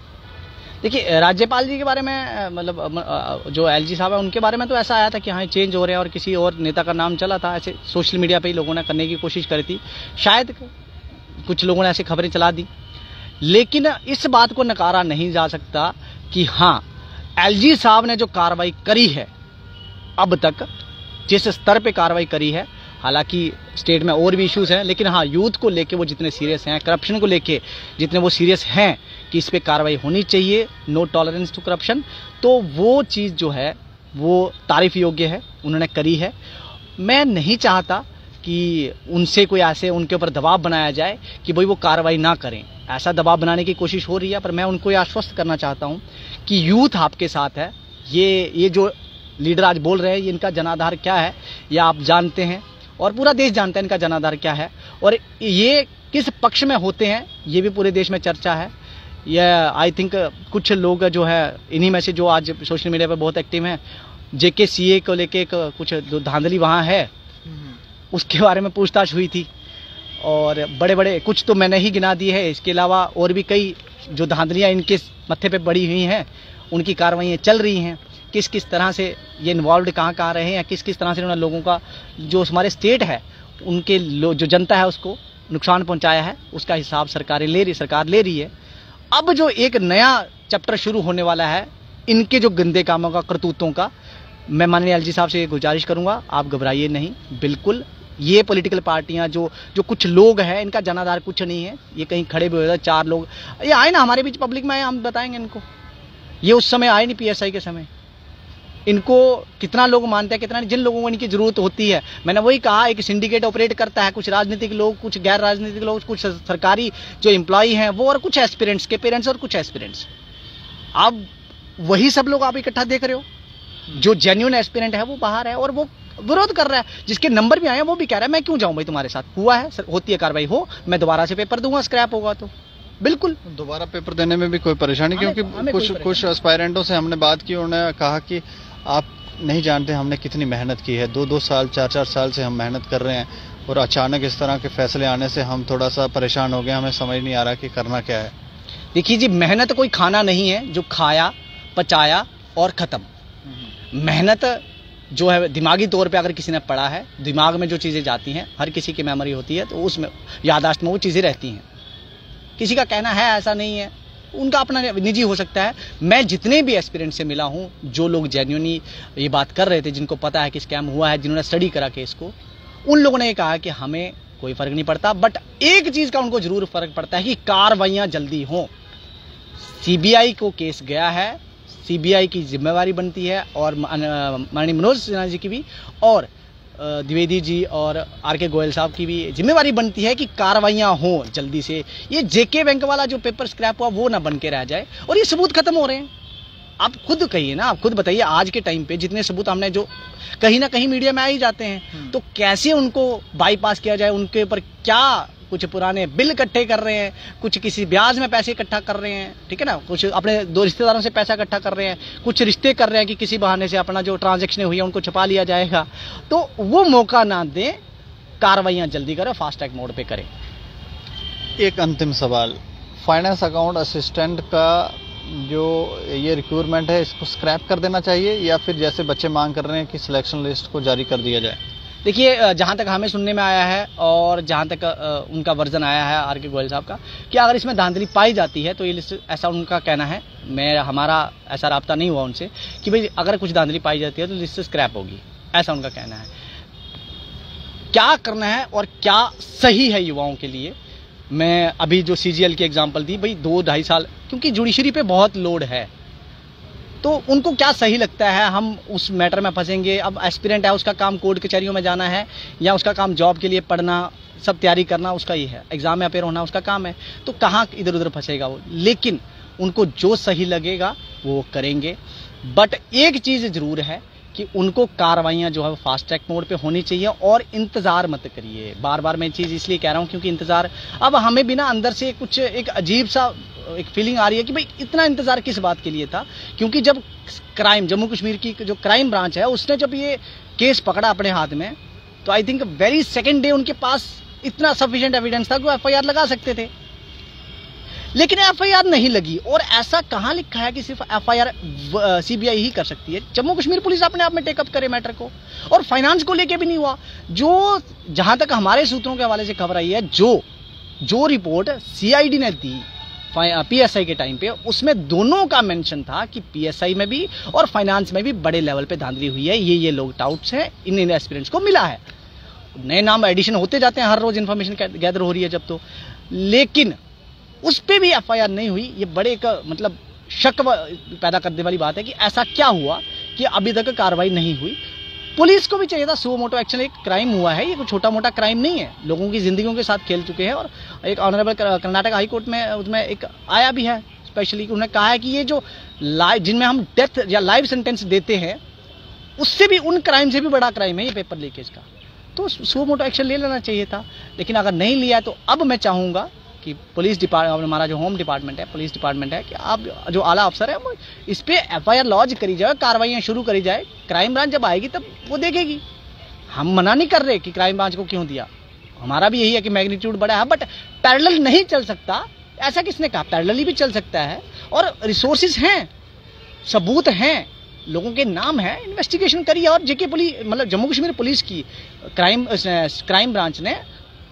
देखिए, राज्यपाल जी के बारे में, मतलब जो एलजी साहब है उनके बारे में तो ऐसा आया था कि हाँ चेंज हो रहे हैं और किसी और नेता का नाम चला था, ऐसे सोशल मीडिया पे ही लोगों ने करने की कोशिश करी थी, शायद कुछ लोगों ने ऐसी खबरें चला दी। लेकिन इस बात को नकारा नहीं जा सकता कि हाँ एलजी साहब ने जो कार्रवाई करी है अब तक, जिस स्तर पे कार्रवाई करी है, हालांकि स्टेट में और भी इश्यूज हैं, लेकिन हाँ यूथ को लेके वो जितने सीरियस हैं, करप्शन को लेके जितने वो सीरियस हैं कि इस पे कार्रवाई होनी चाहिए, नो टॉलरेंस टू करप्शन, तो वो चीज़ जो है वो तारीफ योग्य है, उन्होंने करी है। मैं नहीं चाहता कि उनसे कोई ऐसे उनके ऊपर दबाव बनाया जाए कि भाई वो कार्रवाई ना करें, ऐसा दबाव बनाने की कोशिश हो रही है, पर मैं उनको ये आश्वस्त करना चाहता हूँ कि यूथ आपके साथ है। ये ये जो लीडर आज बोल रहे हैं, ये इनका जनाधार क्या है ये आप जानते हैं और पूरा देश जानता है इनका जनाधार क्या है और ये किस पक्ष में होते हैं, ये भी पूरे देश में चर्चा है। यह आई थिंक कुछ लोग जो है इन्हीं में से जो आज सोशल मीडिया पर बहुत एक्टिव हैं, जेके सीए को लेके एक कुछ धांधली वहाँ है, उसके बारे में पूछताछ हुई थी और बड़े बड़े कुछ तो मैंने ही गिना दिए हैं, इसके अलावा और भी कई जो धांधलियाँ इनके मत्थे पे पड़ी हुई हैं, उनकी कार्रवाइयाँ चल रही हैं। किस किस तरह से ये इन्वॉल्व कहाँ कहाँ रहे हैं, किस किस तरह से उन्होंने लोगों का जो हमारे स्टेट है उनके जो जनता है उसको नुकसान पहुंचाया है, उसका हिसाब सरकारें ले रही सरकार ले रही है। अब जो एक नया चैप्टर शुरू होने वाला है इनके जो गंदे कामों का, करतूतों का, मैं माननीय एलजी साहब से ये गुजारिश करूंगा, आप घबराइए नहीं, बिल्कुल ये पॉलिटिकल पार्टियां जो जो कुछ लोग हैं इनका जनाधार कुछ नहीं है, ये कहीं खड़े भी हुए चार लोग ये आए ना हमारे बीच पब्लिक में आए, हम बताएंगे इनको, ये उस समय आए नहीं पीएसआई के समय, इनको कितना लोग मानते हैं कितना नहीं, जिन लोगों को इनकी जरूरत होती है। मैंने वही कहा, एक सिंडिकेट ऑपरेट करता है, कुछ राजनीतिक लोग, कुछ गैर राजनीतिक लोग, कुछ सरकारी जो एम्प्लॉय हैं वो, और कुछ एस्पिरेंट्स के पेरेंट्स और कुछ एस्पिरेंट्स। अब वही सब लोग आप इकट्ठा देख रहे हो, जो जेन्युइन एस्पिरेंट है वो बाहर है और वो विरोध कर रहा है, जिसके नंबर भी आए हैं वो भी कह रहा है मैं क्यों जाऊं भाई तुम्हारे साथ, हुआ है होती है कार्रवाई हो, मैं दोबारा से पेपर दूंगा, स्क्रैप होगा तो बिल्कुल दोबारा पेपर देने में भी कोई परेशानी, क्योंकि कुछ कुछ एस्पायरेंटों से हमने बात की, उन्होंने कहा कि आप नहीं जानते हमने कितनी मेहनत की है, दो दो साल चार चार साल से हम मेहनत कर रहे हैं और अचानक इस तरह के फैसले आने से हम थोड़ा सा परेशान हो गए, हमें समझ नहीं आ रहा कि करना क्या है। देखिए जी, मेहनत कोई खाना नहीं है जो खाया पचाया और खत्म। मेहनत जो है दिमागी तौर पे अगर किसी ने पढ़ा है, दिमाग में जो चीज़ें जाती हैं, हर किसी की मेमोरी होती है, तो उसमें याददाश्त में वो चीज़ें रहती हैं। किसी का कहना है ऐसा नहीं है, उनका अपना निजी हो सकता है। मैं जितने भी एस्पिरेंट से मिला हूं, जो लोग जेन्युइनली ये बात कर रहे थे, जिनको पता है कि स्कैम हुआ है, जिन्होंने स्टडी करा केस को, उन लोगों ने ये कहा कि हमें कोई फर्क नहीं पड़ता, बट एक चीज का उनको जरूर फर्क पड़ता है कि कार्रवाइयां जल्दी हों। सीबीआई को केस गया है, सीबीआई की जिम्मेवारी बनती है, और माननीय मनोज सिन्हा जी की भी, और द्विवेदी जी और आर के गोयल साहब की भी जिम्मेवारी बनती है कि कार्रवाइयां हों जल्दी से। ये जेके बैंक वाला जो पेपर स्क्रैप हुआ वो ना बन के रह जाए, और ये सबूत खत्म हो रहे हैं। आप खुद कहिए ना, आप खुद बताइए, आज के टाइम पे जितने सबूत हमने जो कहीं ना कहीं मीडिया में आ ही जाते हैं, तो कैसे उनको बाईपास किया जाए। उनके ऊपर क्या कुछ पुराने बिल इकट्ठे कर रहे हैं, कुछ किसी ब्याज में पैसे इकट्ठा कर रहे हैं, ठीक है ना, कुछ अपने दो रिश्तेदारों से पैसा इकट्ठा कर रहे हैं, कुछ रिश्ते कर रहे हैं कि किसी बहाने से अपना जो ट्रांजैक्शन हुई है उनको छुपा लिया जाएगा। तो वो मौका ना दें, कार्रवाइयां जल्दी करें, फास्ट ट्रैक मोड पे करें। एक अंतिम सवाल, फाइनेंस अकाउंट असिस्टेंट का जो ये रिक्रूटमेंट है इसको स्क्रैप कर देना चाहिए, या फिर जैसे बच्चे मांग कर रहे हैं कि सिलेक्शन लिस्ट को जारी कर दिया जाए? देखिए, जहां तक हमें सुनने में आया है और जहां तक उनका वर्जन आया है आर के गोयल साहब का, कि अगर इसमें धांधली पाई जाती है तो ये लिस्ट, ऐसा उनका कहना है, मैं हमारा ऐसा राब्ता नहीं हुआ उनसे, कि भाई अगर कुछ धांधली पाई जाती है तो लिस्ट स्क्रैप होगी, ऐसा उनका कहना है। क्या करना है और क्या सही है युवाओं के लिए, मैं अभी जो सीजीएल की एग्जाम्पल दी, भाई दो ढाई साल, क्योंकि जुडिशरी पे बहुत लोड है, तो उनको क्या सही लगता है, हम उस मैटर में फंसेंगे। अब एस्पिरेंट है, उसका काम कोर्ट कचहरियों में जाना है, या उसका काम जॉब के लिए पढ़ना, सब तैयारी करना उसका ही है, एग्जाम में अपेयर होना उसका काम है, तो कहाँ इधर उधर फंसेगा वो। लेकिन उनको जो सही लगेगा वो करेंगे। बट एक चीज़ जरूर है कि उनको कार्रवाइयाँ जो है वो फास्ट ट्रैक मोड पे होनी चाहिए, और इंतज़ार मत करिए। बार बार मैं चीज़ इसलिए कह रहा हूँ क्योंकि इंतज़ार, अब हमें भी ना अंदर से कुछ एक अजीब सा एक फीलिंग आ रही है कि भाई इतना इंतज़ार किस बात के लिए था। क्योंकि जब क्राइम, जम्मू कश्मीर की जो क्राइम ब्रांच है, उसने जब ये केस पकड़ा अपने हाथ में, तो I think very second day उनके पास इतना सफिशिएंट एविडेंस था कि वो एफ आई आर लगा सकते थे। लेकिन एफ आई आर नहीं लगी, और ऐसा कहां लिखा है कि सिर्फ एफ आई आर सीबीआई ही कर सकती है। जम्मू कश्मीर पुलिस अपने आप में टेकअप करे मैटर को, और फाइनेंस को लेके भी नहीं हुआ। जो जहां तक हमारे सूत्रों के हवाले से खबर आई है, जो जो रिपोर्ट सीआईडी ने दी पीएसआई के टाइम पे, उसमें दोनों का मेंशन था कि पीएसआई में भी और फाइनेंस में भी बड़े लेवल पे धांधली हुई है, ये ये लोग डाउट्स हैं, इन इन एस्पिरेंट्स को मिला है। नए नाम एडिशन होते जाते हैं, हर रोज इन्फॉर्मेशन गैदर हो रही है जब, तो लेकिन उस पर भी एफ आई आर नहीं हुई। ये बड़े एक मतलब शक पैदा करने वाली बात है कि ऐसा क्या हुआ कि अभी तक कार्रवाई नहीं हुई। पुलिस को भी चाहिए था सो मोटो एक्शन। एक क्राइम हुआ है, ये कोई छोटा मोटा क्राइम नहीं है, लोगों की जिंदगियों के साथ खेल चुके हैं। और एक ऑनरेबल कर्नाटक हाई कोर्ट में उसमें एक आया भी है स्पेशली, उन्होंने कहा है कि ये जो लाइव, जिनमें हम डेथ या लाइव सेंटेंस देते हैं, उससे भी, उन क्राइम से भी बड़ा क्राइम है ये पेपर लीकेज का। तो सो मोटो एक्शन ले लेना चाहिए था, लेकिन अगर नहीं लिया तो अब मैं चाहूँगा कि पुलिस डिपार्टमेंट, हमारा जो होम डिपार्टमेंट है, पुलिस डिपार्टमेंट है, कि आप जो आला अफसर है वो इस पे एफ आई आर लॉन्च करी जाए, कार्रवाइयाँ शुरू करी जाए। क्राइम ब्रांच जब आएगी तब वो देखेगी। हम मना नहीं कर रहे कि क्राइम ब्रांच को क्यों दिया, हमारा भी यही है कि मैग्नीट्यूड बड़ा है, बट पैरेलल नहीं चल सकता। ऐसा किसने कहा? पैरेलली भी चल सकता है, और रिसोर्सेज हैं, सबूत हैं, लोगों के नाम है, इन्वेस्टिगेशन करिए। और जेके पुलिस, मतलब जम्मू कश्मीर पुलिस की क्राइम क्राइम ब्रांच ने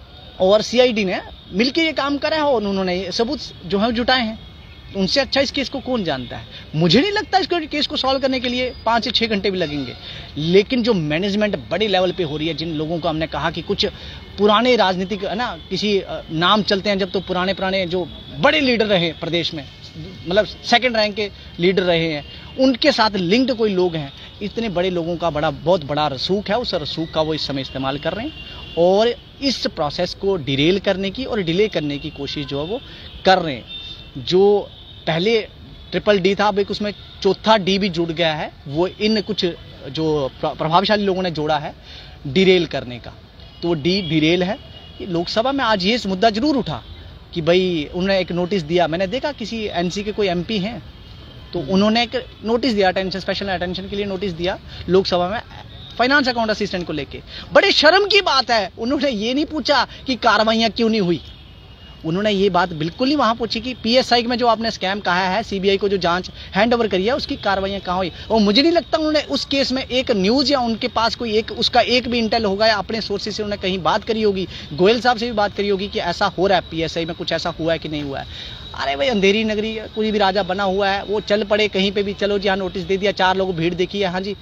और सीआईडी ने मिलकर ये काम करा है, और उन्होंने सबूत जो है जुटाए हैं। उनसे अच्छा इस केस को कौन जानता है? मुझे नहीं लगता इस केस को सॉल्व करने के लिए पाँच से छः घंटे भी लगेंगे। लेकिन जो मैनेजमेंट बड़े लेवल पे हो रही है, जिन लोगों को हमने कहा कि कुछ पुराने राजनीतिक है ना, किसी नाम चलते हैं जब, तो पुराने पुराने जो बड़े लीडर रहे प्रदेश में, मतलब सेकंड रैंक के लीडर रहे हैं, उनके साथ लिंक्ड कोई लोग हैं, इतने बड़े लोगों का बड़ा बहुत बड़ा रसूख है, उस रसूख का वो इस समय इस्तेमाल कर रहे हैं, और इस प्रोसेस को डिरेल करने की और डिले करने की कोशिश जो है वो कर रहे हैं। जो पहले ट्रिपल डी था, अब एक उसमें चौथा डी भी जुड़ गया है, वो इन कुछ जो प्रभावशाली लोगों ने जोड़ा है डिरेल करने का, तो वो डी डिरेल है। लोकसभा में आज ये मुद्दा जरूर उठा कि भाई उन्होंने एक नोटिस दिया, मैंने देखा किसी एनसी के कोई एमपी हैं, तो उन्होंने एक नोटिस दिया, अटेंशन स्पेशल अटेंशन के लिए नोटिस दिया लोकसभा में फाइनेंस अकाउंट असिस्टेंट को लेके। बड़े शर्म की बात है, उन्होंने ये नहीं पूछा कि कार्रवाइयां क्यों नहीं हुई, उन्होंने ये बात बिल्कुल नहीं वहां पूछी कि पीएसआई में जो आपने स्कैम कहा है, सीबीआई को जो जांच हैंड ओवर करी है, उसकी कार्रवाइयां कहां हुई। और मुझे नहीं लगता उन्होंने उस केस में एक न्यूज या उनके पास कोई एक उसका एक भी इंटेल होगा, या अपने सोर्सेज से उन्होंने कहीं बात करी होगी, गोयल साहब से भी बात करी होगी कि ऐसा हो रहा है, पीएसआई में कुछ ऐसा हुआ है कि नहीं हुआ है। अरे भाई, अंधेरी नगरी, कोई भी राजा बना हुआ है, वो चल पड़े कहीं पे भी, चलो जी हाँ नोटिस दे दिया, चार लोग भीड़ देखी है, हाँ जी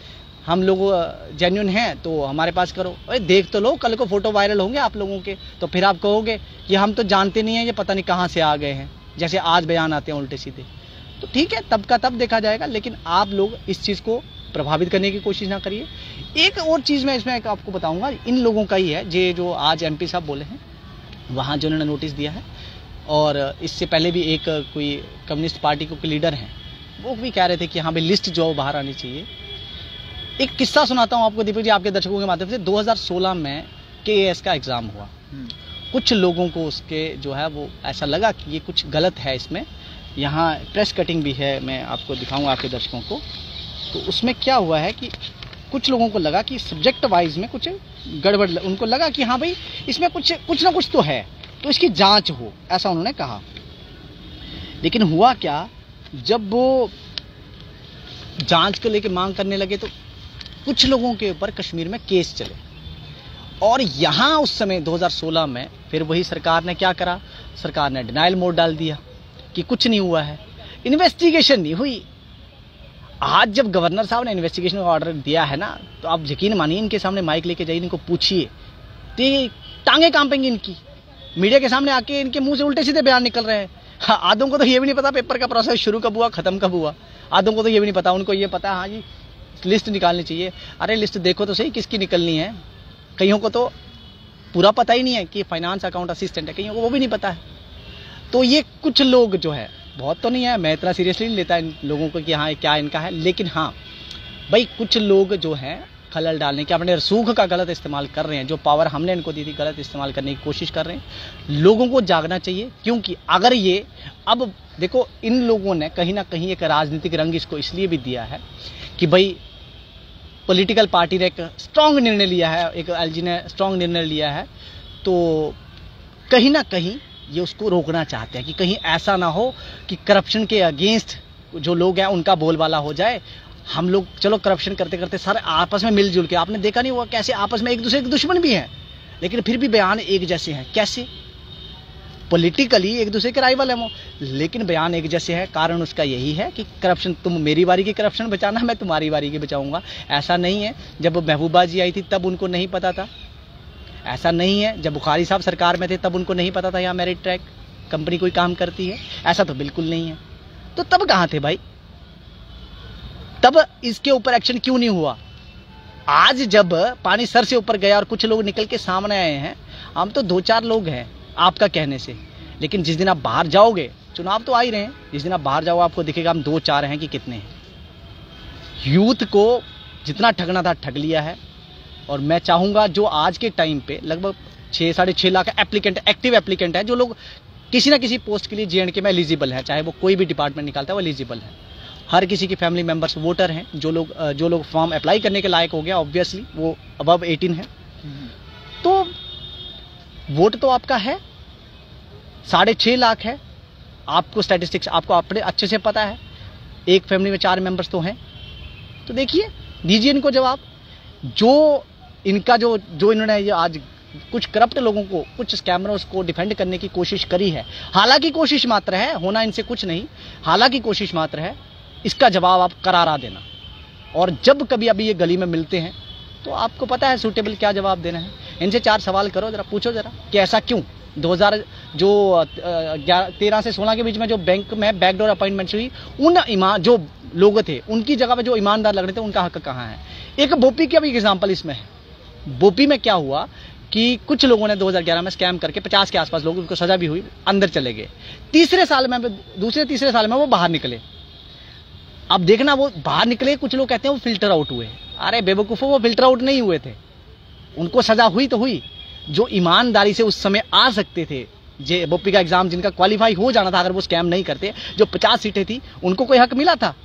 हम लोग जेन्युइन हैं तो हमारे पास करो। अरे देख तो लो, कल को फोटो वायरल होंगे आप लोगों के, तो फिर आप कहोगे कि हम तो जानते नहीं हैं, ये पता नहीं कहाँ से आ गए हैं, जैसे आज बयान आते हैं उल्टे सीधे। तो ठीक है, तब का तब देखा जाएगा, लेकिन आप लोग इस चीज़ को प्रभावित करने की कोशिश ना करिए। एक और चीज़ मैं इसमें आपको बताऊंगा, इन लोगों का ही है जे जो आज एमपी साहब बोले हैं, वहाँ जो उन्होंने नोटिस दिया है, और इससे पहले भी एक कोई कम्युनिस्ट पार्टी के लीडर हैं, वो भी कह रहे थे कि हाँ भाई लिस्ट जो बाहर आनी चाहिए। एक किस्सा सुनाता हूँ आपको दीपक जी, आपके दर्शकों के माध्यम से। दो हज़ार सोलह में के ए एस का एग्ज़ाम हुआ। कुछ लोगों को उसके जो है वो ऐसा लगा कि ये कुछ गलत है इसमें। यहाँ प्रेस कटिंग भी है, मैं आपको दिखाऊंगा आपके दर्शकों को। तो उसमें क्या हुआ है कि कुछ लोगों को लगा कि सब्जेक्ट वाइज में कुछ गड़बड़, उनको लगा कि हाँ भाई इसमें कुछ कुछ ना कुछ तो है, तो इसकी जांच हो, ऐसा उन्होंने कहा। लेकिन हुआ क्या, जब वो जांच को लेकर मांग करने लगे तो कुछ लोगों के ऊपर कश्मीर में केस चले, और यहाँ उस समय दो हज़ार सोलह में फिर वही सरकार ने क्या करा, सरकार ने डिनाइल मोड डाल दिया कि कुछ नहीं हुआ है, इन्वेस्टिगेशन नहीं हुई। आज जब गवर्नर साहब ने इन्वेस्टिगेशन का ऑर्डर दिया है ना, तो आप यकीन मानिए, इनके सामने माइक लेके जाइए, इनको पूछिए तो टांगे कांपेंगी इनकी। मीडिया के सामने आके इनके मुंह से उल्टे सीधे बयान निकल रहे हैं। हाँ, आधों को तो ये भी नहीं पता पेपर का प्रोसेस शुरू कब हुआ, खत्म कब हुआ। आधों को तो ये भी नहीं पता, उनको ये पता है हाँ जी लिस्ट निकालनी चाहिए। अरे लिस्ट देखो तो सही किसकी निकलनी है। कईयों को तो पूरा पता ही नहीं है कि फाइनेंस अकाउंट असिस्टेंट है, कईयों को वो भी नहीं पता है। तो ये कुछ लोग जो है, बहुत तो नहीं है, मैं इतना सीरियसली नहीं लेता इन लोगों को कि हाँ क्या इनका है, लेकिन हाँ भाई कुछ लोग जो हैं खलल डालने के, अपने रसूख का गलत इस्तेमाल कर रहे हैं। जो पावर हमने इनको दी थी गलत इस्तेमाल करने की कोशिश कर रहे हैं। लोगों को जागना चाहिए, क्योंकि अगर ये अब देखो, इन लोगों ने कहीं ना कहीं एक राजनीतिक रंग इसको इसलिए भी दिया है कि भाई पॉलिटिकल पार्टी ने एक स्ट्रांग निर्णय लिया है, एक एलजी ने स्ट्रांग निर्णय लिया है, तो कहीं ना कहीं ये उसको रोकना चाहते हैं कि कहीं ऐसा ना हो कि करप्शन के अगेंस्ट जो लोग हैं उनका बोलबाला हो जाए। हम लोग चलो करप्शन करते करते सारे आपस में मिलजुल के, आपने देखा नहीं हुआ कैसे आपस में एक दूसरे के दुश्मन भी हैं, लेकिन फिर भी बयान एक जैसे हैं। कैसे? पॉलिटिकली एक दूसरे के राइवल हैं वो, लेकिन बयान एक जैसे है। कारण उसका यही है कि करप्शन, तुम मेरी बारी की करप्शन बचाना, मैं तुम्हारी बारी की बचाऊंगा। ऐसा नहीं है जब महबूबा जी आई थी तब उनको नहीं पता था, ऐसा नहीं है जब बुखारी साहब सरकार में थे तब उनको नहीं पता था यहाँ मेरिट ट्रैक कंपनी कोई काम करती है, ऐसा तो बिल्कुल नहीं है। तो तब कहाँ थे भाई? तब इसके ऊपर एक्शन क्यों नहीं हुआ? आज जब पानी सर से ऊपर गया और कुछ लोग निकल के सामने आए हैं, हम तो दो चार लोग हैं आपका कहने से, लेकिन जिस दिन आप बाहर जाओगे, चुनाव तो आ ही रहे हैं, जिस दिन आप बाहर जाओ आपको दिखेगा हम दो चार हैं कि कितने हैं। यूथ को जितना ठगना था ठग लिया है, और मैं चाहूंगा जो आज के टाइम पे लगभग छः साढ़े छः लाख एप्लीकेंट, एक्टिव एप्लीकेंट है, जो लोग किसी ना किसी पोस्ट के लिए जे एंड के में एलिजिबल है, चाहे वो कोई भी डिपार्टमेंट निकालता है वो एलिजिबल है। हर किसी की फैमिली मेंबर्स वोटर हैं। जो लोग जो लोग फॉर्म अप्लाई करने के लायक हो गया, ऑब्वियसली वो अबव एटीन है, तो वोट तो आपका है। साढ़े छः लाख है, आपको स्टैटिस्टिक्स आपको अपने अच्छे से पता है। एक फैमिली में चार मेंबर्स तो हैं, तो देखिए दीजिए इनको जवाब। जो इनका जो जो इन्होंने ये आज कुछ करप्ट लोगों को, कुछ स्कैमर्स को डिफेंड करने की कोशिश करी है, हालांकि कोशिश मात्र है, होना इनसे कुछ नहीं, हालांकि कोशिश मात्र है, इसका जवाब आप करारा देना। और जब कभी अभी ये गली में मिलते हैं तो आपको पता है सूटेबल क्या जवाब देना है। इनसे चार सवाल करो, जरा पूछो जरा कि ऐसा क्यों दो हज़ार जो तेरह से सोलह के बीच में जो बैंक में बैकडोर अपॉइंटमेंट हुई, उन ईमान जो लोग थे उनकी जगह पे जो ईमानदार लग रहे थे उनका हक कहाँ है? एक बोपी का भी एग्जाम्पल इसमें है। बोपी में क्या हुआ कि कुछ लोगों ने दो हज़ार ग्यारह में स्कैम करके पचास के आसपास लोग, उनको सजा भी हुई, अंदर चले गए। तीसरे साल में, दूसरे तीसरे साल में वो बाहर निकले। अब देखना, वो बाहर निकले, कुछ लोग कहते हैं वो फिल्टर आउट हुए। अरे बेवकूफो, वो फिल्टर आउट नहीं हुए थे, उनको सजा हुई तो हुई। जो ईमानदारी से उस समय आ सकते थे, जे बोपी का एग्जाम जिनका क्वालिफाई हो जाना था अगर वो स्कैम नहीं करते, जो पचास सीटें थी उनको कोई हक मिला था?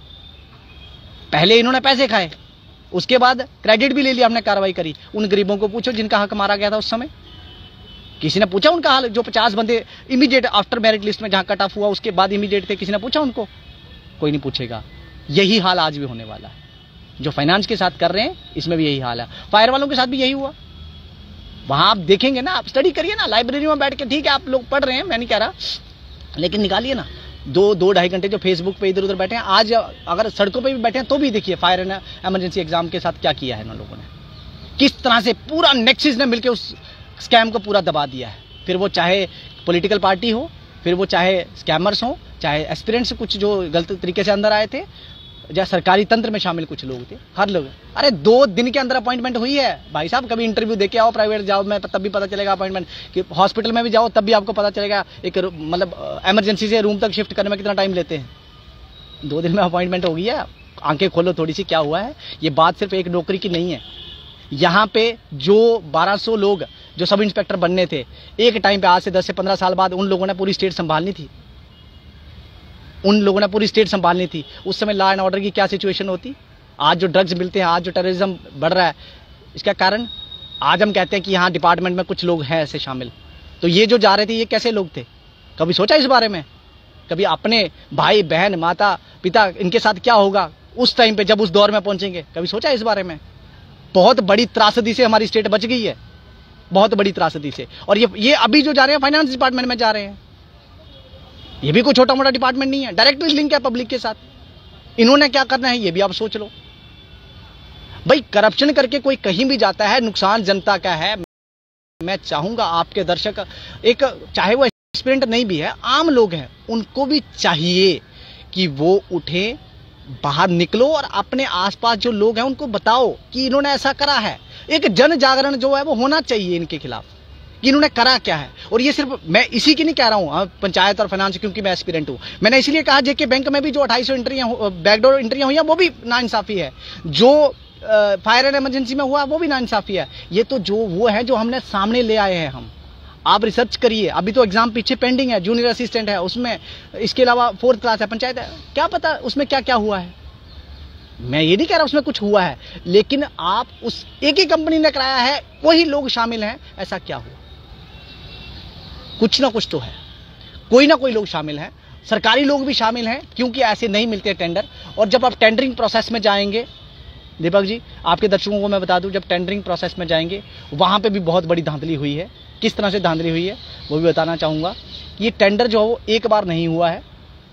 पहले इन्होंने पैसे खाए, उसके बाद क्रेडिट भी ले लिया, हमने कार्रवाई करी। उन गरीबों को पूछो जिनका हक मारा गया था उस समय, किसी ने पूछा उनका हाल? जो पचास बंदे इमीडिएट आफ्टर मेरिट लिस्ट में जहां कट ऑफ हुआ उसके बाद इमीडिएट थे, किसी ने पूछा उनको? कोई नहीं पूछेगा। यही हाल आज भी होने वाला है। जो फाइनेंस के साथ कर रहे हैं इसमें भी यही हाल है। फायर वालों के साथ भी यही हुआ। वहां आप देखेंगे ना, आप स्टडी करिए ना लाइब्रेरी में बैठ के, ठीक है आप लोग पढ़ रहे हैं, मैं नहीं कह रहा, लेकिन निकालिए ना दो दो ढाई घंटे जो फेसबुक पे इधर उधर बैठे हैं, आज अगर सड़कों पे भी बैठे हैं तो भी देखिए फायर एंड इमरजेंसी एग्जाम के साथ क्या किया है इन लोगों ने, किस तरह से पूरा नेक्सिस ने मिलकर उस स्कैम को पूरा दबा दिया है। फिर वो चाहे पॉलिटिकल पार्टी हो, फिर वो चाहे स्कैमर्स हो, चाहे एस्पिरेंट्स कुछ जो गलत तरीके से अंदर आए थे, या सरकारी तंत्र में शामिल कुछ लोग थे, हर लोग। अरे दो दिन के अंदर अपॉइंटमेंट हुई है भाई साहब, कभी इंटरव्यू देके आओ प्राइवेट जॉब में, तब भी पता चलेगा अपॉइंटमेंट, कि हॉस्पिटल में भी जाओ तब भी आपको पता चलेगा एक मतलब इमरजेंसी से रूम तक शिफ्ट करने में कितना टाइम लेते हैं। दो दिन में अपॉइंटमेंट हो गई है, आंखें खोलो थोड़ी सी क्या हुआ है। ये बात सिर्फ एक नौकरी की नहीं है। यहाँ पे जो बारह सौ लोग जो सब इंस्पेक्टर बनने थे, एक टाइम पे आज से दस से पंद्रह साल बाद उन लोगों ने पूरी स्टेट संभालनी थी, उन लोगों ने पूरी स्टेट संभालनी थी। उस समय लॉ एंड ऑर्डर की क्या सिचुएशन होती। आज जो ड्रग्स मिलते हैं, आज जो टेररिज्म बढ़ रहा है, इसका कारण आज हम कहते हैं कि यहाँ डिपार्टमेंट में कुछ लोग हैं ऐसे शामिल। तो ये जो जा रहे थे ये कैसे लोग थे, कभी सोचा इस बारे में? कभी अपने भाई बहन माता पिता इनके साथ क्या होगा उस टाइम पे जब उस दौर में पहुंचेंगे, कभी सोचा इस बारे में? बहुत बड़ी त्रासदी से हमारी स्टेट बच गई है, बहुत बड़ी त्रासदी से। और ये ये अभी जो जा रहे हैं फाइनेंस डिपार्टमेंट में जा रहे हैं, ये भी कोई छोटा मोटा डिपार्टमेंट नहीं है, डायरेक्टली लिंक है पब्लिक के साथ। इन्होंने क्या करना है ये भी आप सोच लो भाई। करप्शन करके कोई कहीं भी जाता है, नुकसान जनता का है। मैं चाहूंगा आपके दर्शक, एक चाहे वो एस्पिरेंट नहीं भी है, आम लोग हैं, उनको भी चाहिए कि वो उठे, बाहर निकलो और अपने आसपास जो लोग हैं उनको बताओ कि इन्होंने ऐसा करा है। एक जन जागरण जो है वो होना चाहिए इनके खिलाफ कि इन्होंने करा क्या है। और ये सिर्फ मैं इसी की नहीं कह रहा हूं, पंचायत और फाइनेंस, क्योंकि मैं एस्पिरेंट हूं। मैंने इसलिए कहा जेके बैंक में भी जो अट्ठाईस सौ एंट्रियां बैकडोर एंट्रियां हुई हैं वो भी नाइंसाफी है, जो फायर एंड इमरजेंसी में हुआ वो भी नाइंसाफी है। ये तो जो वो है जो हमने सामने ले आए हैं हम। आप रिसर्च करिए, अभी तो एग्जाम पीछे पेंडिंग है, जूनियर असिस्टेंट है उसमें, इसके अलावा फोर्थ क्लास है, पंचायत है, क्या पता उसमें क्या क्या हुआ है। मैं ये नहीं कह रहा उसमें कुछ हुआ है, लेकिन आप उस एक ही कंपनी ने कराया है, वही लोग शामिल हैं, ऐसा क्या हुआ? कुछ ना कुछ तो है, कोई ना कोई लोग शामिल हैं, सरकारी लोग भी शामिल हैं, क्योंकि ऐसे नहीं मिलते टेंडर। और जब आप टेंडरिंग प्रोसेस में जाएंगे, दीपक जी आपके दर्शकों को मैं बता दूं, जब टेंडरिंग प्रोसेस में जाएंगे वहां पे भी बहुत बड़ी धांधली हुई है। किस तरह से धांधली हुई है वो भी बताना चाहूंगा। ये टेंडर जो वो एक बार नहीं हुआ है,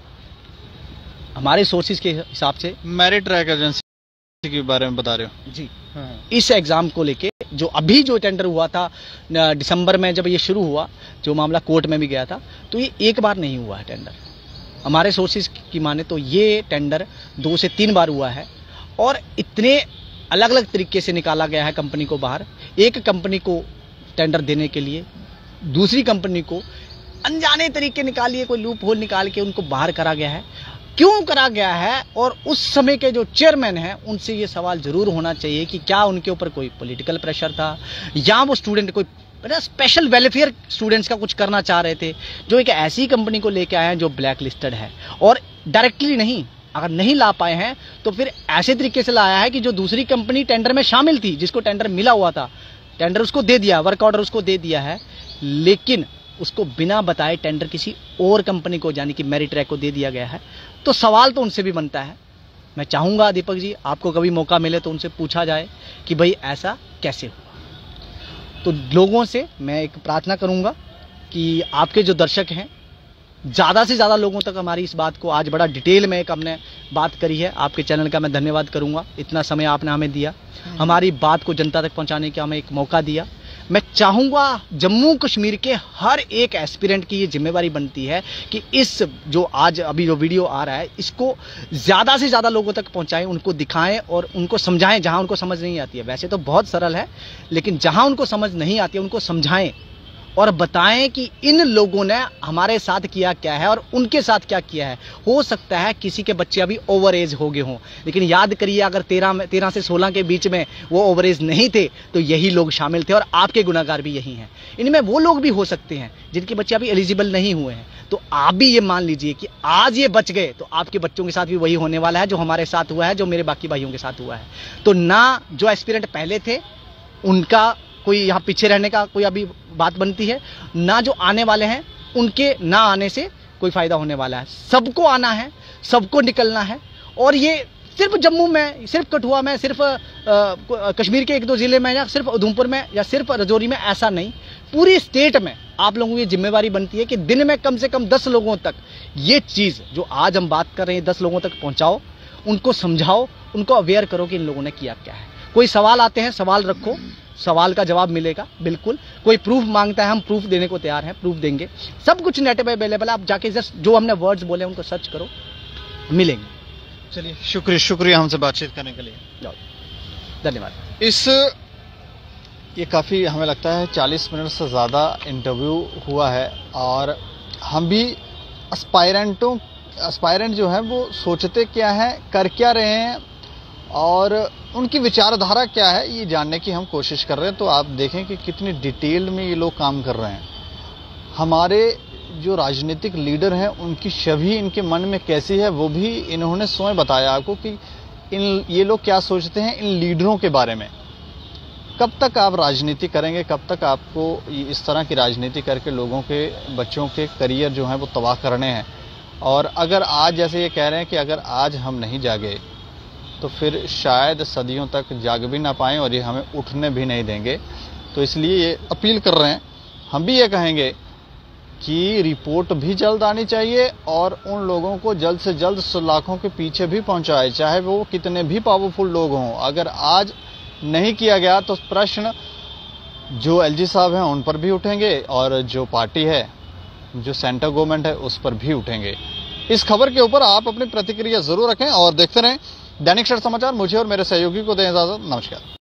हमारे सोर्सेज के हिसाब से। मेरिट ट्रैक एजेंसी के बारे में बता रहे हो जी, इस एग्जाम को लेके जो अभी जो टेंडर हुआ था दिसंबर में, जब ये शुरू हुआ, जो मामला कोर्ट में भी गया था, तो ये एक बार नहीं हुआ है टेंडर। हमारे सोर्सेज की माने तो ये टेंडर दो से तीन बार हुआ है, और इतने अलग अलग तरीके से निकाला गया है कंपनी को बाहर। एक कंपनी को टेंडर देने के लिए दूसरी कंपनी को अनजाने तरीके निकालिए, कोई लूप होल निकाल के उनको बाहर करा गया है। क्यों करा गया है? और उस समय के जो चेयरमैन हैं उनसे ये सवाल जरूर होना चाहिए कि क्या उनके ऊपर कोई पॉलिटिकल प्रेशर था, या वो स्टूडेंट कोई स्पेशल वेलफेयर स्टूडेंट्स का कुछ करना चाह रहे थे, जो एक ऐसी कंपनी को लेके आए हैं जो ब्लैक लिस्टेड है। और डायरेक्टली नहीं, अगर नहीं ला पाए हैं तो फिर ऐसे तरीके से लाया है कि जो दूसरी कंपनी टेंडर में शामिल थी, जिसको टेंडर मिला हुआ था, टेंडर उसको दे दिया, वर्क ऑर्डर उसको दे दिया है, लेकिन उसको बिना बताए टेंडर किसी और कंपनी को, यानी कि मेरिट ट्रैक को दे दिया गया है। तो सवाल तो उनसे भी बनता है। मैं चाहूंगा दीपक जी आपको कभी मौका मिले तो उनसे पूछा जाए कि भाई ऐसा कैसे हुआ। तो लोगों से मैं एक प्रार्थना करूंगा कि आपके जो दर्शक हैं, ज़्यादा से ज़्यादा लोगों तक हमारी इस बात को, आज बड़ा डिटेल में एक हमने बात करी है, आपके चैनल का मैं धन्यवाद करूंगा। इतना समय आपने हमें दिया, हमारी बात को जनता तक पहुंचाने का हमें एक मौका दिया। मैं चाहूंगा जम्मू कश्मीर के हर एक एस्पिरेंट की ये जिम्मेवारी बनती है कि इस जो आज अभी जो वीडियो आ रहा है, इसको ज़्यादा से ज़्यादा लोगों तक पहुंचाएं, उनको दिखाएं और उनको समझाएं जहां उनको समझ नहीं आती है। वैसे तो बहुत सरल है, लेकिन जहां उनको समझ नहीं आती है उनको समझाएं और बताएं कि इन लोगों ने हमारे साथ किया क्या है और उनके साथ क्या किया है। हो सकता है किसी के बच्चे अभी ओवर एज हो गए हों, लेकिन याद करिए अगर तेरह में तेरह से सोलह के बीच में वो ओवर एज नहीं थे तो यही लोग शामिल थे, और आपके गुनाहगार भी यही हैं। इनमें वो लोग भी हो सकते हैं जिनके बच्चे अभी एलिजिबल नहीं हुए हैं। तो आप भी ये मान लीजिए कि आज ये बच गए तो आपके बच्चों के साथ भी वही होने वाला है जो हमारे साथ हुआ है, जो मेरे बाकी भाइयों के साथ हुआ है। तो ना जो एस्पिरेंट पहले थे उनका कोई यहाँ पीछे रहने का कोई अभी बात बनती है, ना जो आने वाले हैं उनके ना आने से कोई फायदा होने वाला है। सबको आना है, सबको निकलना है, और ये सिर्फ जम्मू में, सिर्फ कठुआ में, सिर्फ आ, कश्मीर के एक दो जिले में, या सिर्फ उधमपुर में, या सिर्फ राजौरी में, ऐसा नहीं, पूरी स्टेट में आप लोगों की जिम्मेवारी बनती है कि दिन में कम से कम दस लोगों तक ये चीज जो आज हम बात कर रहे हैं दस लोगों तक पहुंचाओ, उनको समझाओ, उनको अवेयर करो कि इन लोगों ने किया क्या है। कोई सवाल आते हैं, सवाल रखो, सवाल का जवाब मिलेगा बिल्कुल। कोई प्रूफ मांगता है, हम प्रूफ देने को तैयार हैं, प्रूफ देंगे। सब कुछ नेट पे अवेलेबल है, आप जाके जस्ट जो हमने वर्ड्स बोले उनको सर्च करो, मिलेंगे। चलिए, शुक्रिया शुक्रिया हमसे बातचीत करने के लिए, धन्यवाद। इस ये काफ़ी हमें लगता है चालीस मिनट से ज़्यादा इंटरव्यू हुआ है और हम भी एस्पायरेंटों एस्पायरेंट जो है वो सोचते क्या है, कर क्या रहे हैं और उनकी विचारधारा क्या है, ये जानने की हम कोशिश कर रहे हैं। तो आप देखें कि कितनी डिटेल में ये लोग काम कर रहे हैं। हमारे जो राजनीतिक लीडर हैं उनकी छवि इनके मन में कैसी है वो भी इन्होंने स्वयं बताया आपको कि इन ये लोग क्या सोचते हैं इन लीडरों के बारे में। कब तक आप राजनीति करेंगे, कब तक आपको इस तरह की राजनीति करके लोगों के, बच्चों के करियर जो हैं वो तबाह करने हैं। और अगर आज जैसे ये कह रहे हैं कि अगर आज हम नहीं जागे तो फिर शायद सदियों तक जाग भी ना पाएं और ये हमें उठने भी नहीं देंगे। तो इसलिए ये अपील कर रहे हैं। हम भी ये कहेंगे कि रिपोर्ट भी जल्द आनी चाहिए और उन लोगों को जल्द से जल्द सलाखों के पीछे भी पहुंचाए, चाहे वो कितने भी पावरफुल लोग हों। अगर आज नहीं किया गया तो प्रश्न जो एलजी साहब हैं उन पर भी उठेंगे और जो पार्टी है, जो सेंटर गवर्नमेंट है, उस पर भी उठेंगे। इस खबर के ऊपर आप अपनी प्रतिक्रिया जरूर रखें और देखते रहें दैनिक क्षण समाचार। मुझे और मेरे सहयोगी को दें इजाजत। नमस्कार।